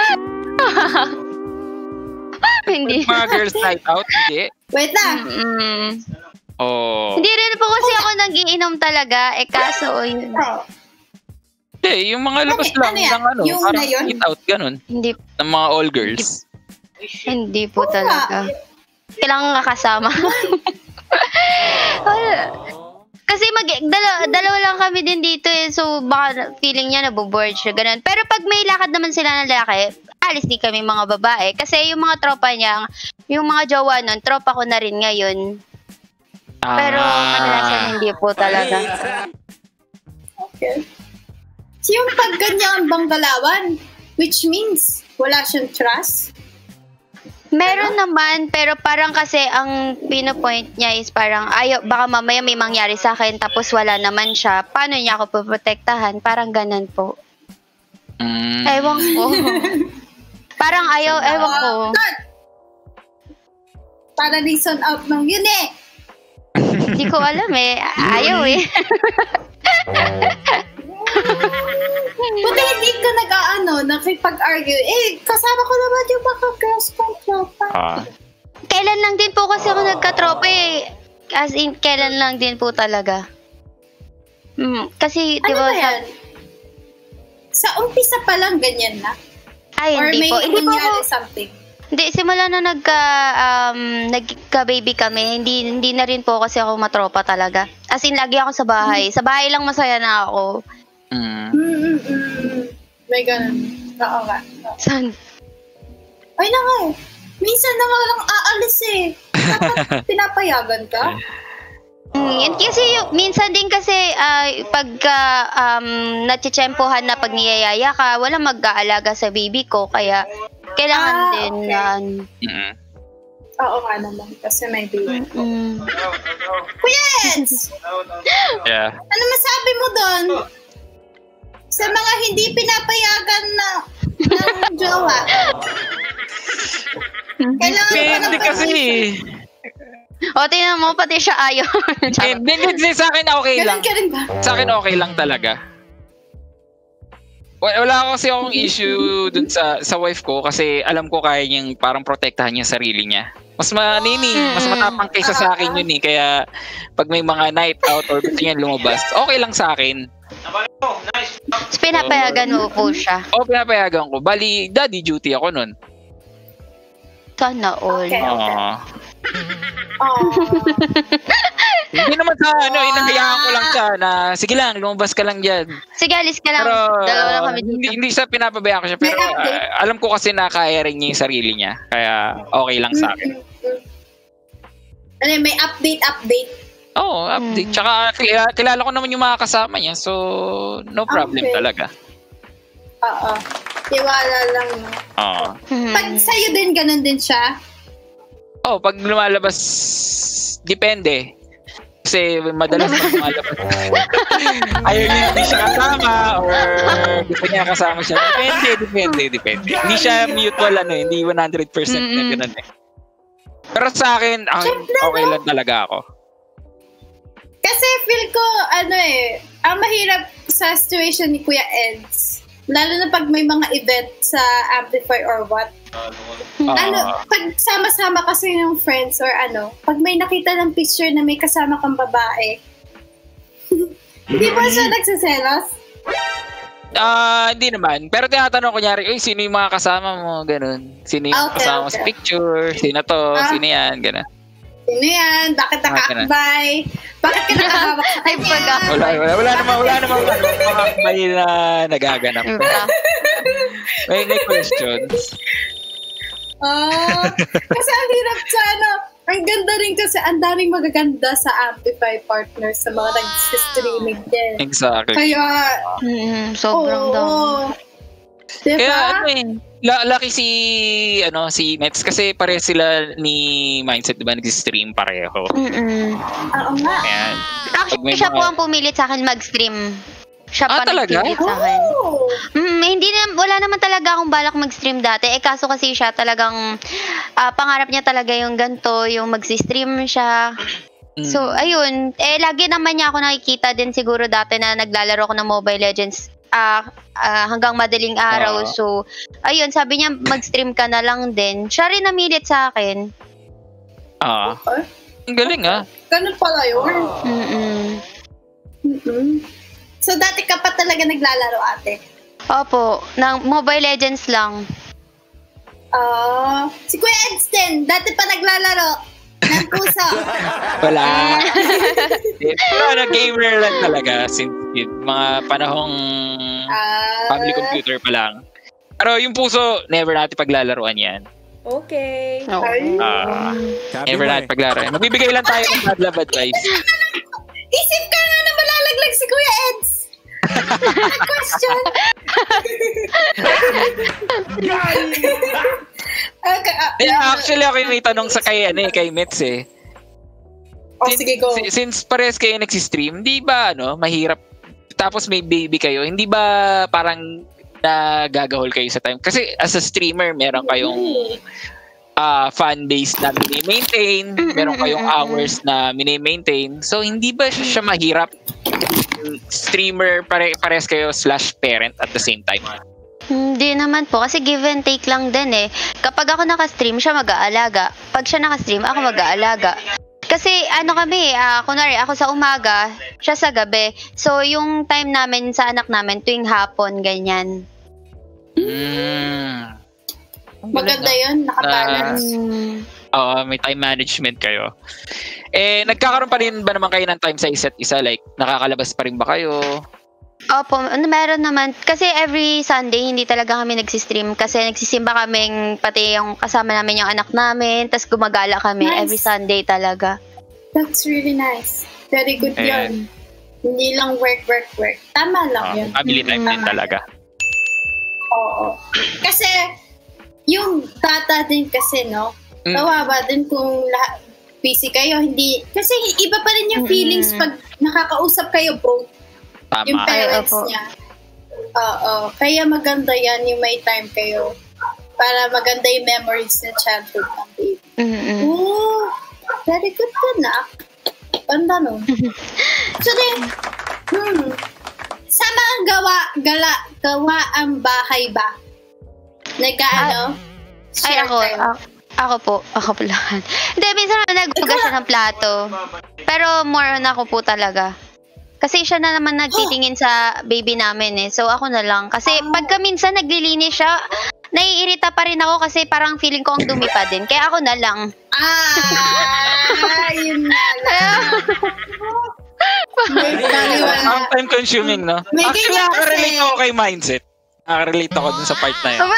Hindi. Mga girls night out, hindi? Wait lang. Oh. Hindi rin po kasi ako nag-iinom talaga. Kaso, yun. Hindi, yung mga labas lang ng Yung parang ngayon? eat out, ganun. Hindi. Ng mga all girls. Hindi po talaga. Kailangan kasama. Kasi dalawa lang kami din dito eh. So, baka feeling niya naboboard siya, ganun. Pero pag may lakad naman sila ng lalaki, alis din kami mga babae. Kasi yung mga tropa niya, yung mga jowa nun, tropa ko na rin ngayon. Pero kadalasan hindi po talaga. Okay. So, yung pag ganyan bang galawan, which means wala siyang trust? Meron naman, pero parang kasi ang pinopoint niya is parang ayaw, baka mamaya may mangyari sa akin tapos wala naman siya. Paano niya ako poprotektahan? Parang ganun po. Ewan ko. Parang ayaw, ewan ko. Para reason out ng yun eh. Hindi ko alam eh. Ayaw eh. Buti hindi ka nakipag-argue. Kasama ko naman yung mga girls kong tropa. Kailan lang din po kasi ako nagka-tropa eh. As in, kailan lang din po talaga. Kasi, di ba? Yan? Sa umpisa pa lang ganyan na? Ay, hindi po. Or may nangyari something? Hindi, simula na nagka-baby kami, hindi na rin po kasi ako matropa talaga. As in, lagi ako sa bahay. Sa bahay lang masaya na ako. May ganun. Oo nga. Saan? Ay na nga eh. Minsan na nga lang aalis eh. Dapat pinapayagan ka? Kasi minsan din kasi pagka natitsempohan na pag niyayaya ka, walang mag-aalaga sa baby ko. Kaya kailangan din yan. Oo nga naman. Kasi may baby ko. Kuya Eds! Yeah. Ano masabi mo doon? Sa mga hindi pinapayagan na ng jowa. Kailangan pa ng kasi. O, tingnan mo, pati siya ayaw. Hindi, sa akin okay lang. Sa akin okay lang talaga. Wala kasi akong issue dun sa wife ko kasi alam ko kaya niyang parang protektahan yung sarili niya. Mas matapang kaysa sa akin yun eh. Kaya pag may mga night out or gusto niya lumabas, okay lang sa akin. So, pinapayagan mo po siya? Oo, pinapayagan ko. Bali, daddy duty ako nun. Sana all. Okay. Hindi naman sa inahayaan ko lang siya na sige lang, lumabas ka lang dyan. Sige, alis ka lang. Pero, dalawa lang kami dito. Hindi sa pinapabayaan ko siya, pero alam ko kasi na kaya rin niya yung sarili niya. Kaya okay lang sa akin. May update? Oo, update. Tsaka kilala ko naman yung mga kasama niya, so no problem talaga. Oo. Tiwala lang. Oo. Pag sa'yo din, ganun din siya? Pag lumalabas, depende. Kasi madalas pag lumalabas. Ayaw niya hindi siya kasama or gusto niya kasama siya. Depende. Hindi siya mutual, hindi 100% na ganun eh. Pero sa akin, okay lang talaga ako. Kasi feel ko, ang mahirap sa situation ni Kuya Eds, lalo na pag may mga event sa Amplify or what. Pag sama-sama kasi yung friends or pag may nakita ng picture na may kasama kang babae, hindi ba siya nagsiselos? Hindi naman. Pero tinatanong ko nyari, sino yung mga kasama mo? Ganun. Sino yung kasama mo sa picture? Sino to? Sino yan? Ganun. Sino yan? Bakit nakakabay? Bakit ka nakakabay? Ay, wala naman mga may na nagaganap. May questions. Kasi ang hirap sa ang ganda rin kasi ang daming magaganda sa Amplify Partners sa mga nag-streaming din. Exactly. Kaya, sobrang dami. Diba? Kaya lucky si Mets kasi pareho sila ni Mindset, diba? Nag-stream pareho. Oo nga. Ayan. Actually, siya po ang pumilit sa akin mag-stream. Siya pa talaga? nag-pumilit sa akin. Wala naman talaga akong balak mag-stream dati. Kaso kasi siya talagang pangarap niya talaga yung ganito, yung mag-stream siya. So, ayun. Lagi naman niya ako nakikita din siguro dati na naglalaro ko ng Mobile Legends hanggang madaling araw. So, ayun, sabi niya mag-stream ka na lang din. Siya rin namilit sa akin. Ang galing Ganun pala yun. So, dati ka pa talaga naglalaro, ate? Opo, ng Mobile Legends lang. Si Kuya Edsten, dati pa naglalaro ng puso. Wala. Pero gamer lang talaga since mga panahong family computer pa lang. Pero yung puso, never natin paglalaroan yan. Okay. Never natin paglalaroan. Magbibigay lang tayo ng bad love advice. Isip ka nga na malalaglag si Kuya Eds. Question. Actually, ako yung may tanong sa kay Mets eh. Sige, go. Since pares kayo nagsistream, di ba mahirap tapos may baby kayo, hindi ba parang nagagahol kayo sa time? Kasi as a streamer, meron kayong fan base na mini-maintain, meron kayong hours na mini-maintain. So, hindi ba siya mahirap streamer pares kayo / parent at the same time? Hindi naman po, kasi give and take lang din eh. Kapag ako naka-stream, siya mag-aalaga. Pag siya naka-stream, ako mag-aalaga. Kasi kami, kunwari ako sa umaga, siya sa gabi. So, yung time namin sa anak namin, tuwing hapon, ganyan. Maganda yun, nakabalance. May time management kayo. Nagkakaroon pa rin ba naman kayo ng time sa isa't isa? Like, nakakalabas pa rin ba kayo? Opo, meron naman. Kasi every Sunday, hindi talaga kami nagsistream. Kasi nagsisimba kaming, pati yung kasama namin yung anak namin. Tapos gumagala kami every Sunday talaga. That's really nice. Very good yun. Hindi lang work. Tama lang yun. Family time din talaga. Oo. Kasi, yung tata din kasi, kawawa din kung busy kayo. Hindi, kasi iba pa rin yung feelings pag nakakausap kayo both. Tama. Yung parents niya. Kaya maganda yan yung may time kayo para maganda yung memories ng childhood ng baby. Very good to na. Ganda no. So then, sama ang gawa ang bahay ba? Ako po lang. Hindi, minsan nagpugas siya ng plato. Pero more on ako po talaga. Kasi siya na naman nagtitingin sa baby namin eh. So ako na lang. Kasi pagka minsan naglilinis siya, naiirita pa rin ako kasi parang feeling ko ang dumi pa din. Kaya ako na lang. Yun na lang. Ang time consuming, no? Actually, nakarelate ako kay mindset. Nakarelate ako dun sa part na yun.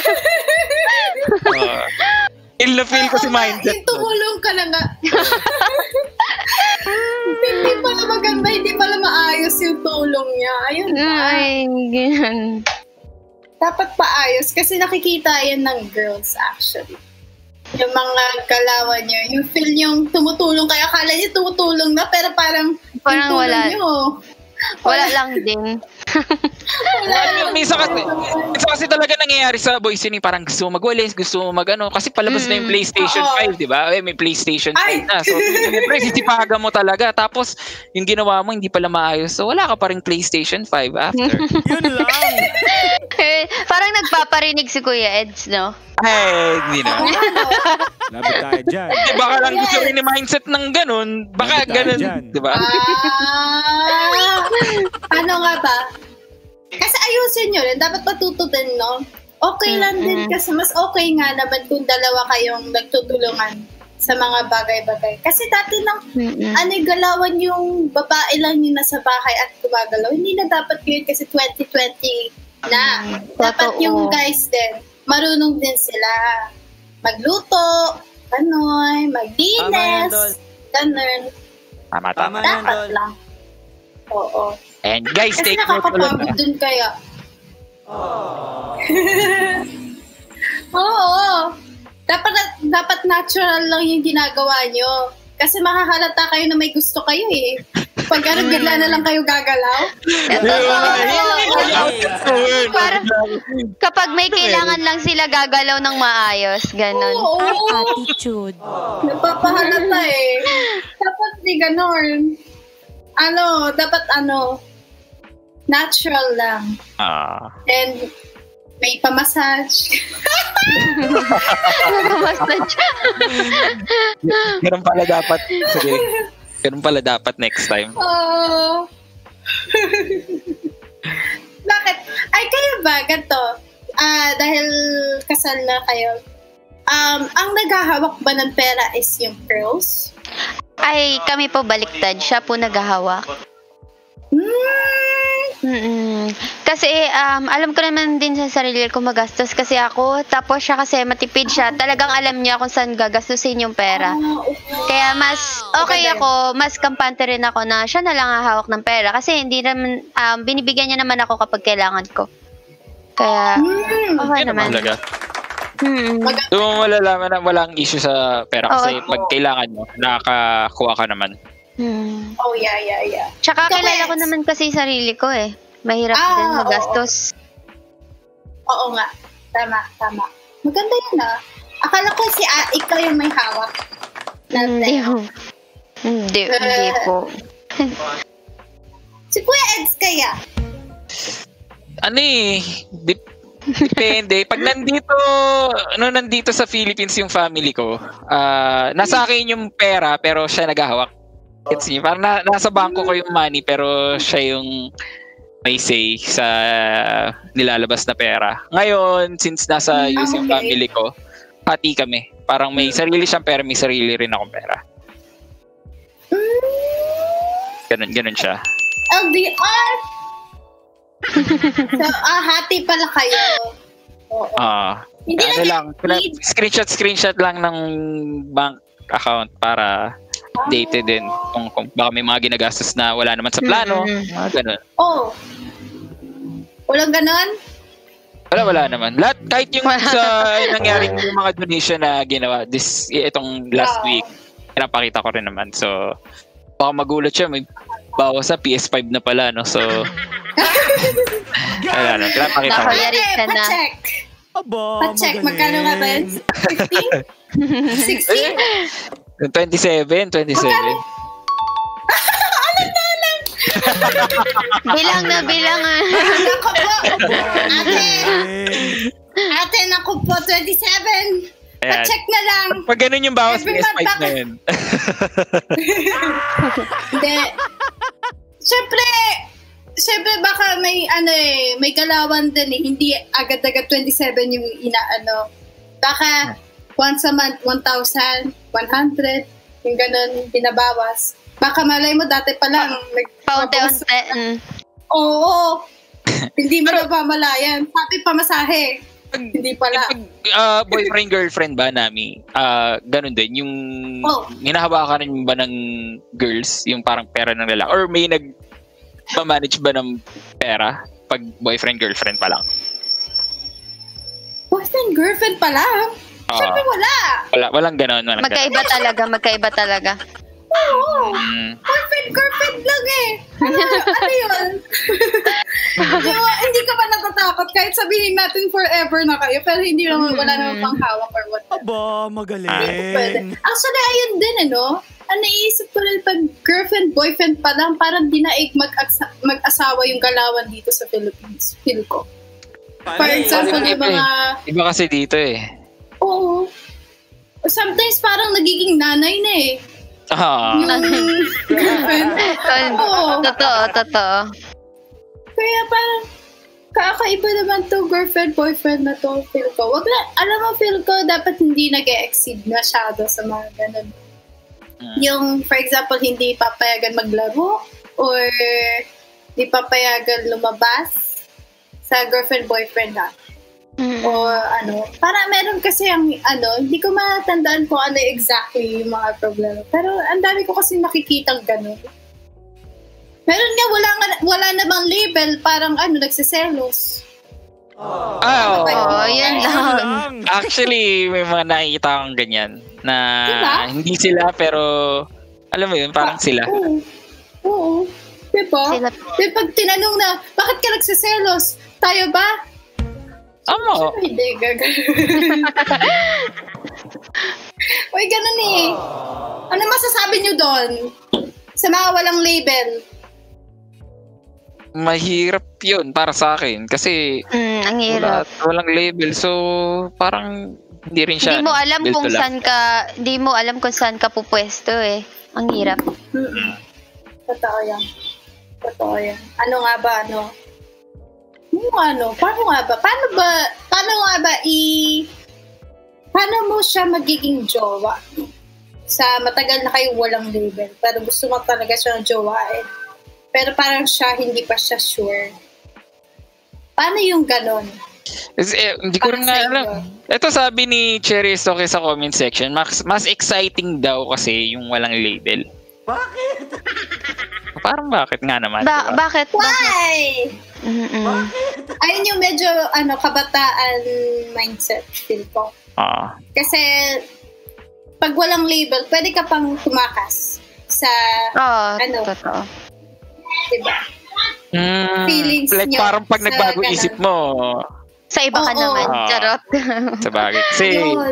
Feel na feel ko si mindset. Tumulong ka na nga. Hindi pala maganda, hindi pala maayos yung tulong niya. Ayun na. Dapat paayos kasi nakikita yan ng girls actually. Yung mga galawan niya, yung feel yung tumutulong kayo. Akala niyo tumutulong na pero parang wala. Niyo. Wala lang din. Minsan kasi talaga nangyayari sa boys yun, parang gusto mo magwalis, gusto mo magano kasi palabas na yung PlayStation 5, di ba? May PlayStation 5 na. So, siyempre, sisipagan mo talaga. Tapos, yung ginawa mo, hindi pala maayos. So, wala ka pa rin PlayStation 5 after. Yun lang. Parang nagpaparinig si Kuya Eds, no? Hindi na. Labi tayo dyan. Baka lang gusto rin ni mindset ng ganun. Baka ganun, di ba? Ano nga ba? Kasi ayusin nyo rin. Dapat matututin, no? Okay lang din kasi mas okay nga naman kung dalawa kayong nagtutulungan sa mga bagay-bagay. Kasi dati nang galawan yung babae lang yung nasa bahay at gumagalaw. Hindi na dapat yun kasi 2020 na. Dapat yung guys din, marunong din sila magluto, gano'n, maglinis, gano'n. Tama. Dapat lang. Oo. And guys, kasi take note ulit. Kasi nakakapagod dun kaya. Oo. Dapat natural lang yung ginagawa nyo. Kasi makahalata kayo na may gusto kayo eh. Pag bigla na lang kayo gagalaw. Parang kapag may kailangan lang sila gagalaw ng maayos, ganun. Oo. Attitude. Napapahalata eh. Dapat di ganon. Dapat natural lang. And may pamassage. Ganun pala dapat. Sige. Ganun pala dapat next time. Bakit? Ay, kayo ba? Ganito. Dahil kasal na kayo, ang naghahawak ba ng pera is yung girls? Ay, kami po baliktad. Siya po naghahawak. Kasi alam ko naman din sa sarili ko magastos kasi ako, tapos siya kasi matipid siya, talagang alam niya kung saan gagastusin yung pera. Kaya mas ako, mas kampante rin ako na siya na lang hahawak ng pera kasi hindi naman binibigyan niya naman ako kapag kailangan ko. Kaya okay naman. Doon mo malalaman na walang issue sa pera kasi pag kailangan mo, nakakakuha ka naman. Oh, yeah. Tsaka kilala ko naman kasi sarili ko eh. Mahirap din magastos. Oo nga. Tama. Maganda yun Akala ko ikaw yung may hawak. Hindi po. Si Kuya Eds kaya? Depende. Pag nandito sa Philippines yung family ko, nasa akin yung pera pero siya naghahawak. Parang nasa bangko ko yung money pero siya yung may say sa nilalabas na pera. Ngayon, since nasa US yung family ko, hati kami. Parang may sarili siyang pera, may sarili rin akong pera. Ganun siya. LDR! So, hati pala kayo. Hindi lang. Screenshot lang ng bank account para dated din kung baka may mga ginagastos na wala naman sa plano. Ganun. Walang ganon? Wala naman. Lahat, kahit yung sa nangyari yung mga donation na ginawa itong last week, pinapakita ko rin naman. So, baka magulat siya, may bawas sa PS5 na pala, no? So, wala na. Pinapakita ko. Pa-check. Magkano nga ba yun? 15? 16? 27. Bilang Ako po. Ate, naku po, 27. Pa-check na lang. Pag ganun yung bawas, PS5 na yun. Hindi. Siyempre baka may galawan din eh. Hindi agad-agad 27 yung Baka once a month, 1,100. Yung ganun, binabawas. Baka malay mo, dati pa lang. Paunti-unti. Oo. Hindi mo na pamalayan. Pati pamasahe. Hindi pala. Boyfriend, girlfriend ba, Nami? Ganun din. Yung hinahawakan ba ng girls, yung parang pera ng lalaki? Or may nag-manage ba ng pera pag boyfriend, girlfriend pa lang? Boyfriend, girlfriend pa lang? Siyempre wala. Walang ganun. Magkaiba talaga. Oo. Girlfriend lang eh. Ano yun? Hindi ka ba natatakot kahit sabihin natin forever na kayo pero hindi naman wala naman pang hawak or what. Aba, magaling. Actually, ayun din ang naisip ko rin pag girlfriend, boyfriend pa lang parang dinaig mag-asawa yung galawan dito sa Philippines. Feel ko. For example, yung mga... Iba kasi dito eh. Oo. Sometimes parang nagiging nanay na eh. Totoo. Kaya parang kakaiba naman to girlfriend, boyfriend na to, feel ko. Alam mo, feel ko, dapat hindi nag-exceed masyado sa mga ganun. Yung, for example, hindi papayagan maglaro or hindi papayagan lumabas sa girlfriend, boyfriend na. O para meron kasi ang hindi ko matandaan kung ano exactly yung mga problema. Pero ang dami ko kasi nakikitang ganun. Meron nga wala namang label, parang nagsiselos. Yan lang. Actually, may mga nakikita akong ganyan na hindi sila pero alam mo yun, parang sila. Oo. ba? Di pag tinanong na, bakit ka nagsiselos? Tayo ba? Amo. Hindi, Uy, ganun eh. Ano masasabi nyo doon? Sa mga walang label? Mahirap yun para sa akin. Kasi ang hirap. Walang label. So, parang hindi rin siya. Hindi mo alam kung saan ka pupwesto eh. Ang hirap. Totoo yan. Ano nga ba, paano mo siya magiging jowa? Sa matagal na kayo walang label, pero gusto mo talaga siya jowain. Pero parang hindi pa siya sure. Paano yung ganon? Hindi ko rin nga alam. Ito sabi ni Cherry Stoke sa comment section, mas exciting daw kasi yung walang label. Bakit? Parang bakit nga naman? Bakit? Why? Ayun yung medyo kabataan mindset, feel ko. Kasi pag walang label, pwede ka pang tumakas sa totoo. Diba? Feelings like nyo. Parang pag nagbago isip mo, sa iba ka naman. Charot. Sa bagay. Kasi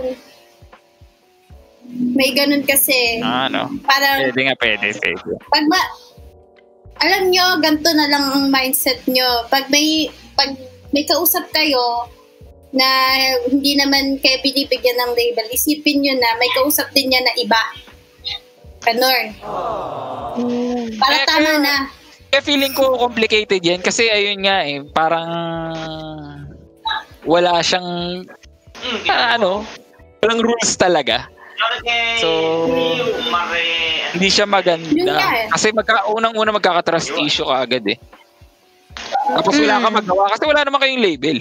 may ganun kasi. Parang pwede. Pag alam nyo, ganito na lang ang mindset nyo. Pag may kausap kayo na hindi naman kayo binibigyan ng label, isipin nyo na may kausap din niya na iba. Ganun. Para tama na. Kaya feeling ko complicated yan kasi ayun nga parang wala siyang walang rules talaga. So, hindi siya maganda. Kasi unang-una magkaka-trust issue ka agad eh. Tapos wala ka magawa kasi wala naman kayong label.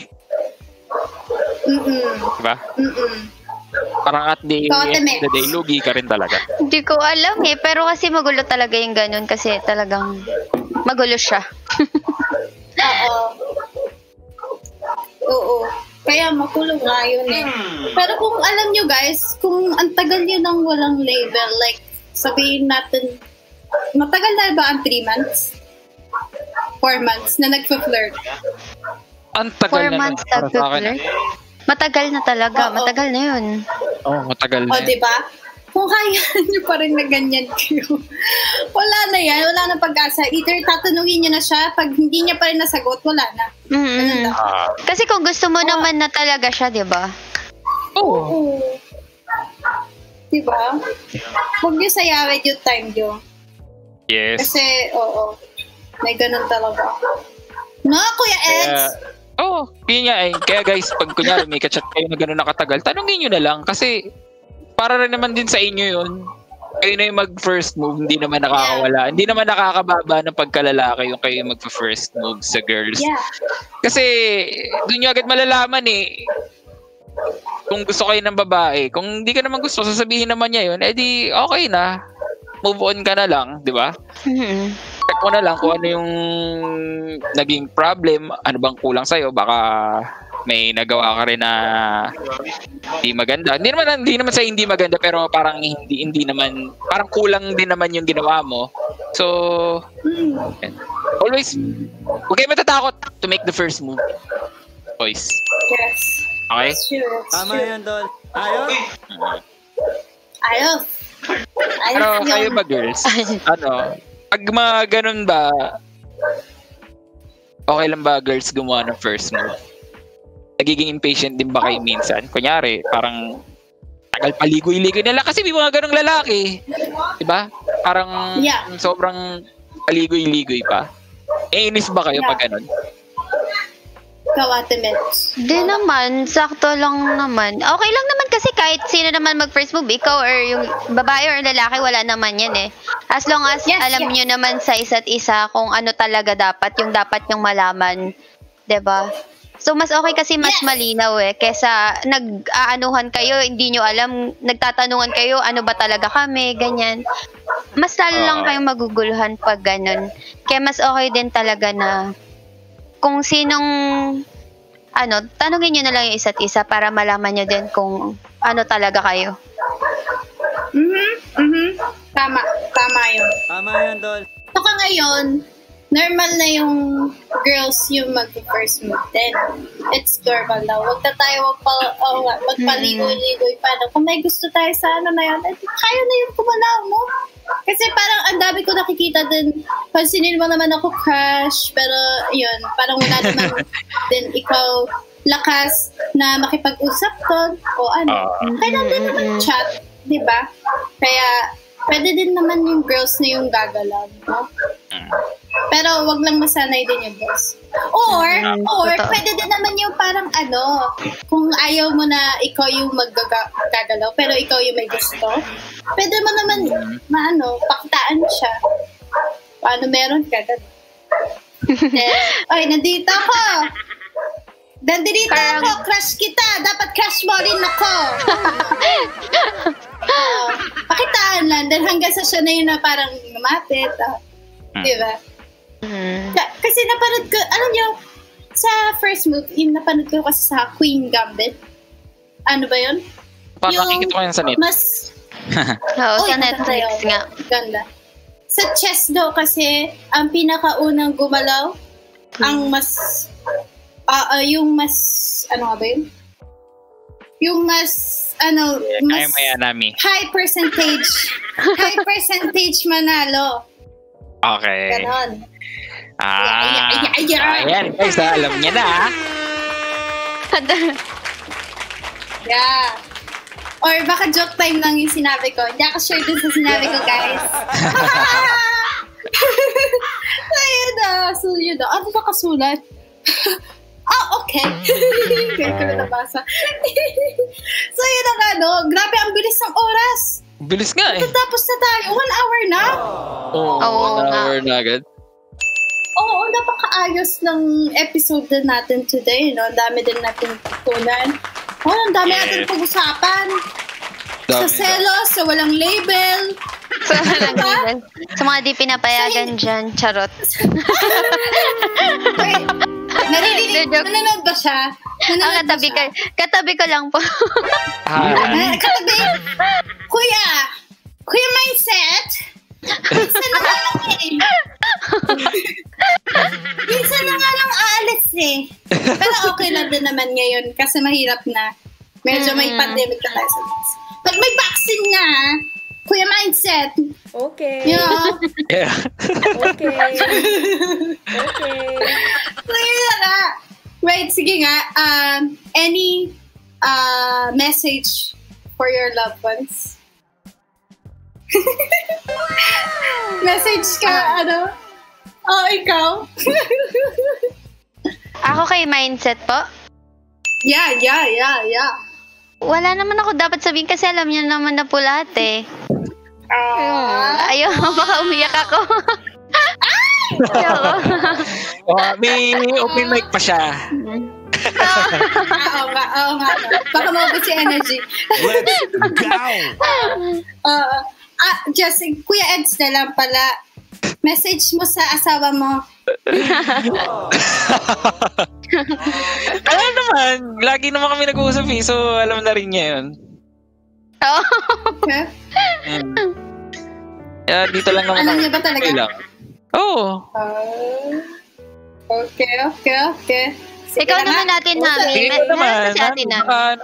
Diba? Parang at the end of the day, lugi ka rin talaga. Hindi ko alam pero kasi magulo talaga yung ganun kasi talagang magulo siya. Oo. Kaya makulong nga yun eh. Pero kung alam nyo guys, kung ang tagal nyo nang walang label, like sabihin natin, matagal na ba ang 3 months? 4 months na nagpa-flirt? Ang tagal 4 months nagpa-flirt? Matagal na talaga. Matagal na yun. Matagal na. Diba? Kung kaya nyo pa rin na ganyan kayo, wala na yan. Wala na pag-asa. Either tatanungin nyo na siya, pag hindi niya pa rin nasagot, wala na. Kasi kung gusto mo naman na talaga siya, diba? Oo. Diba? Huwag nyo sayawin yung time nyo. Yes. Kasi, may ganun talaga. No, Kuya Eds? Yun nga Kaya guys, pag kunyari may kachat kayo na gano'n nakatagal, tanungin nyo na lang kasi para rin naman din sa inyo yun. Kayo na yung mag-first move, hindi naman nakakawala. Hindi naman nakakababa ng pagkalalaki yung kayo mag-first move sa girls. Kasi doon nyo agad malalaman kung gusto kayo ng babae. Kung hindi ka naman gusto, sasabihin naman niya yun, edi okay na. Move on ka na lang, di ba? Check mo na lang kung ano yung naging problem, ano bang kulang sa'yo, baka may nagawa ka rin na hindi maganda. Hindi naman sa hindi maganda, pero parang hindi naman, parang kulang din naman yung ginawa mo. So, always, huwag kayo matatakot to make the first move. Boys. Yes. Okay? Tama yan, Dol. Ayos. Pero kayo ba, girls? Pag mga ganun ba, okay lang ba girls gumawa ng first move? Nagiging impatient din ba kayo minsan? Kunyari, parang tagal paligoy-ligoy nila kasi may mga ganung lalaki. Diba? Parang sobrang paligoy-ligoy pa. Inis ba kayo pag ganun? Kawate Mets. Di naman, sakto lang naman. Okay lang naman kasi kahit sino naman mag-first move, ikaw or yung babae or lalaki, wala naman yan eh. As long as alam nyo naman sa isa't isa kung ano talaga dapat yung malaman. 'Di ba? So, mas okay kasi mas malinaw kesa nag-aanuhan kayo, hindi nyo alam, nagtatanungan kayo, ano ba talaga kami, ganyan. Mas lalo lang kayong maguguluhan pag ganun. Kaya mas okay din talaga na kung sinong, tanungin nyo na lang yung isa't isa para malaman nyo din kung ano talaga kayo. Tama yun. Tama yan, Dol. Saka ngayon, normal na yung girls yung mag-first move. Then, it's normal na. Huwag na tayo magpaligoy-ligoy pa. Kung may gusto tayo sa ano na yun, kaya na yung kumalaw mo. Kasi parang ang dami ko nakikita din, pansinin mo naman ako crush, pero yun, parang wala naman din ikaw lakas na makipag-usap doon o ano. Kailan din naman chat, di ba? Kaya, pwede din naman yung girls na yung gagalaw, no? Pero wag lang masanay din yung boss. Or pwede din naman yung parang ano, kung ayaw mo na ikaw yung maggagalaw, pero ikaw yung may gusto, pwede mo naman, pakitaan siya. Paano meron ka? Ay, nandito ako! Nandito ako! Crush kita! Dapat crush mo rin ako! Pakitaan lang. Then hanggang sa siya na yun na parang lumapit. Diba? Kasi napanood ko, alam nyo, sa first move, napanood ko kasi sa Queen Gambit. Ano ba yun? Parang nakikita ko yun sa net. Oo, sa Netflix nga. Ganda. Sa chess daw kasi, ang pinakaunang gumalaw, ang mas, yung mas, ano nga ba yun? Yung mas, mas high percentage manalo. Okay. Ganon. Ayan, guys, alam niya na. Yeah. Or baka joke time lang yung sinabi ko. Hindi ako sure dun sa sinabi ko, guys. So, yun na. Ano ba kasulat? Okay. Kaya ko na nabasa. So, yun ang grabe, ang bilis ng oras. Bilis nga eh. Tapos na tayo. 1 hour na. 1 hour na agad. Oo, napakaayos ng episode din natin today, no? Ang dami din natin tutunan. Ang dami natin pag-usapan. Sa selos, sa walang label. Sa walang label. Sa mga di pinapayagan dyan, charot. Nanonood ba siya? Katabi ko lang po. Katabi? Kuya Mindset? Minsan na nga lang minsan na nga lang aalis eh. Pero okay lang din naman ngayon kasi mahirap na. Medyo may pandemic na tayo sa bansa. Pag may vaccine na, Kuya Mindset. Okay. Yeah. Okay. So yun na. Wait, sige nga. Any message for your loved ones? Message ka, ikaw? Ako kay Mindset po? Yeah. Wala naman ako dapat sabihin kasi alam niya naman na po lahat eh. Ayaw, baka umiyak ako. May open mic pa siya. Oo nga. Baka maubos yung energy. Let's go! Just, Kuya Eds na lang pala. Message mo sa asawa mo. Alam naman, lagi naman kami nag-uusap eh, so alam na rin niya yun. Okay. Dito lang naman. Alam niya ba talaga? Oo. Okay. Sige ikaw naman natin, Nami. Meron kasi atin, Nami.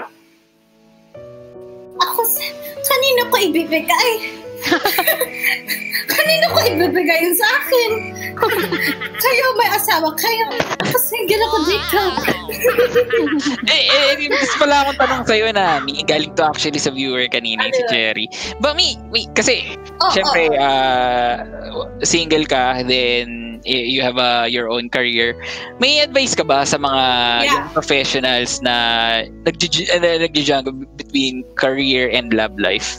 Ako, kanino ko ibibigay? Kanino ko ibibigay yun sa akin? Kayo may asawa, kayo. Single ako dito. Gusto pala akong tanong sa'yo na, galing to actually sa viewer kanina, si Jerry. But wait, kasi, syempre, single ka, then you have your own career. May advice ka ba sa mga young professionals na nag-juggle between career and love life?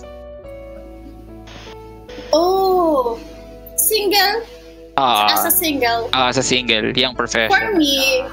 Single? As a single? As a single, young professional. For me,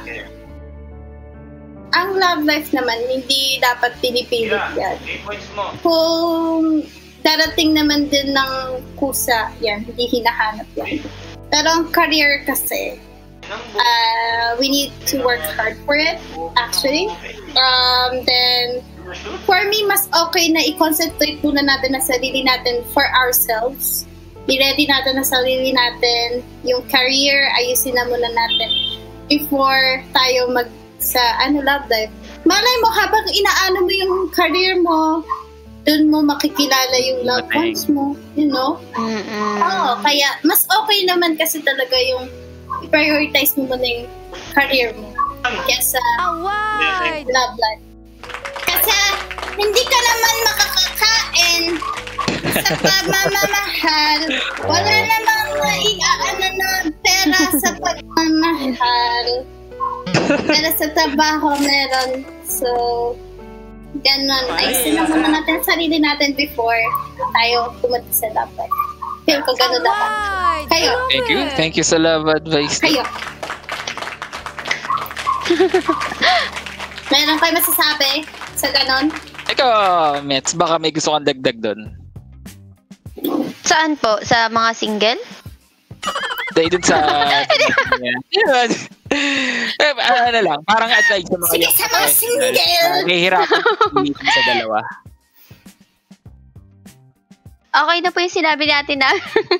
ang love life naman, hindi dapat pinipilit yan. Kung darating naman din ng kusa, yan, hindi hinahanap yan. Pero ang career kasi, we need to work hard for it, actually. Then, for me, mas okay na i-concentrate muna natin na sarili natin for ourselves. i-ready natin ang sarili natin, yung career, ayusin na muna natin before tayo love life. Malay mo, habang inaano mo yung career mo, dun mo makikilala yung loved ones mo, you know? Oo, kaya mas okay naman kasi talaga yung i-prioritize mo muna yung career mo kesa love life. Kasi hindi ka naman makakakain sa pagmamahal. Wala namang maiaano na pera sa pagmamahal. Pero sa trabaho meron. So, ganun. Ayusin na muna natin sarili natin before tayo pumunta sa love life. Feel ko ganun dapat. Kayo. Thank you sa love advice. Kayo. Meron kayo masasabi sa ganun? Ikaw, Mets, baka may gusto kang dagdag doon. Saan po? Sa mga single? Dahil dun sa... ano lang, parang advice sa mga... Sige, sa mga single! Nahihirapan sa dalawa. Okay na po yung sinabi natin na.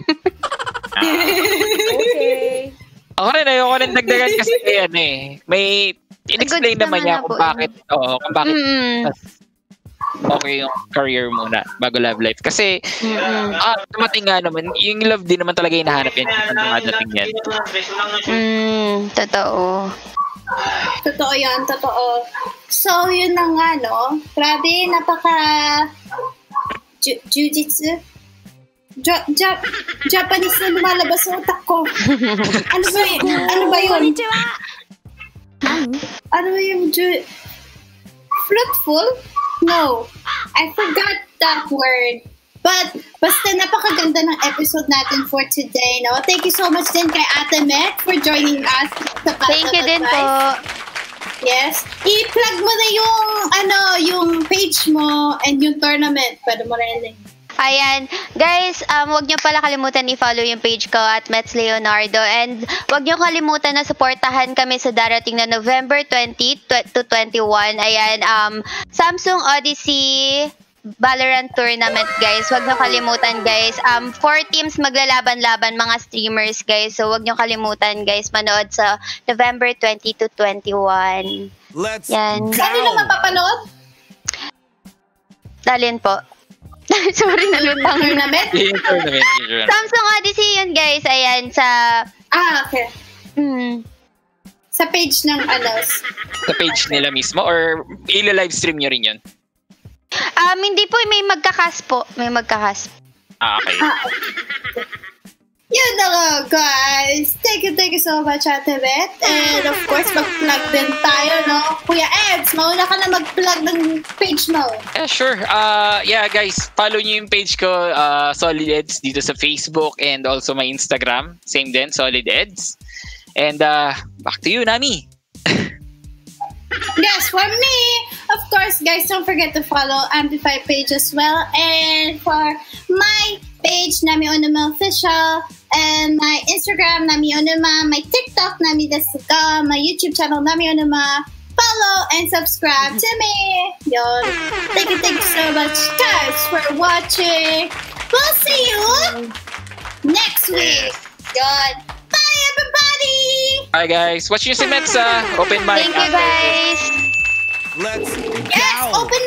Okay. Ako rin, ayoko rin dagdagan kasi may in-explain naman niya kung bakit, okay yung career muna bago love life. Kasi, dumating nga naman, yung love din naman talaga hinahanap yan kung dumadating yan. Totoo. Totoo yan, totoo. So, yun na nga, no? Grabe, napaka... Jiu-jitsu? Japanese na lumalabas sa utak ko. Ano ba yun? Ano ba yung fruitful? No. I forgot that word. But, basta napakaganda ng episode natin for today, no? Thank you so much din kay Ate Met for joining us. Thank you din po. Yes. I-plug mo na yung page mo and yung tournament. Pwede mo rin. Ayan. Guys, huwag niyo pala kalimutan i-follow yung page ko at Mets Leonardo. And huwag niyo kalimutan na supportahan kami sa darating na November 20 to 21. Ayan, Samsung Odyssey Valorant Tournament, guys. Huwag niyo kalimutan, guys. 4 teams maglalaban-laban, mga streamers, guys. So, huwag niyo kalimutan, guys, manood sa November 20 to 21. Let's Yan. Saan nila mapapanood? Dalin po. Sorry, nalutang. Tournament? Samsung Odyssey yun, guys. Ayan, sa... okay. Sa page ng Sa page nila mismo? Or ila-livestream nyo rin yun? Hindi po. May magkakas po. May magkakas. Okay. Yun na nga, guys. Thank you so much, Ate Bet. And of course, mag-plug din tayo, no? Kuya Eds, mauna ka na mag-plug ng page mo. Yeah, sure. Guys, follow nyo yung page ko, SolidEds, dito sa Facebook and also my Instagram. Same din, SolidEds. And back to you, Nami. Yes, for me, of course, guys, don't forget to follow AMPLFY page as well. And for my page, Nami Onuma Official, and my Instagram, Nami Onuma, my TikTok, Nami Desuka, my YouTube channel, Nami Onuma. Follow and subscribe to me. Yon. Thank you so much, guys, for watching. We'll see you next week. Yon. Bye, everybody. Hi, guys. Watch nyo si Metsa. Open mic. Thank you, guys. Let's Yes, open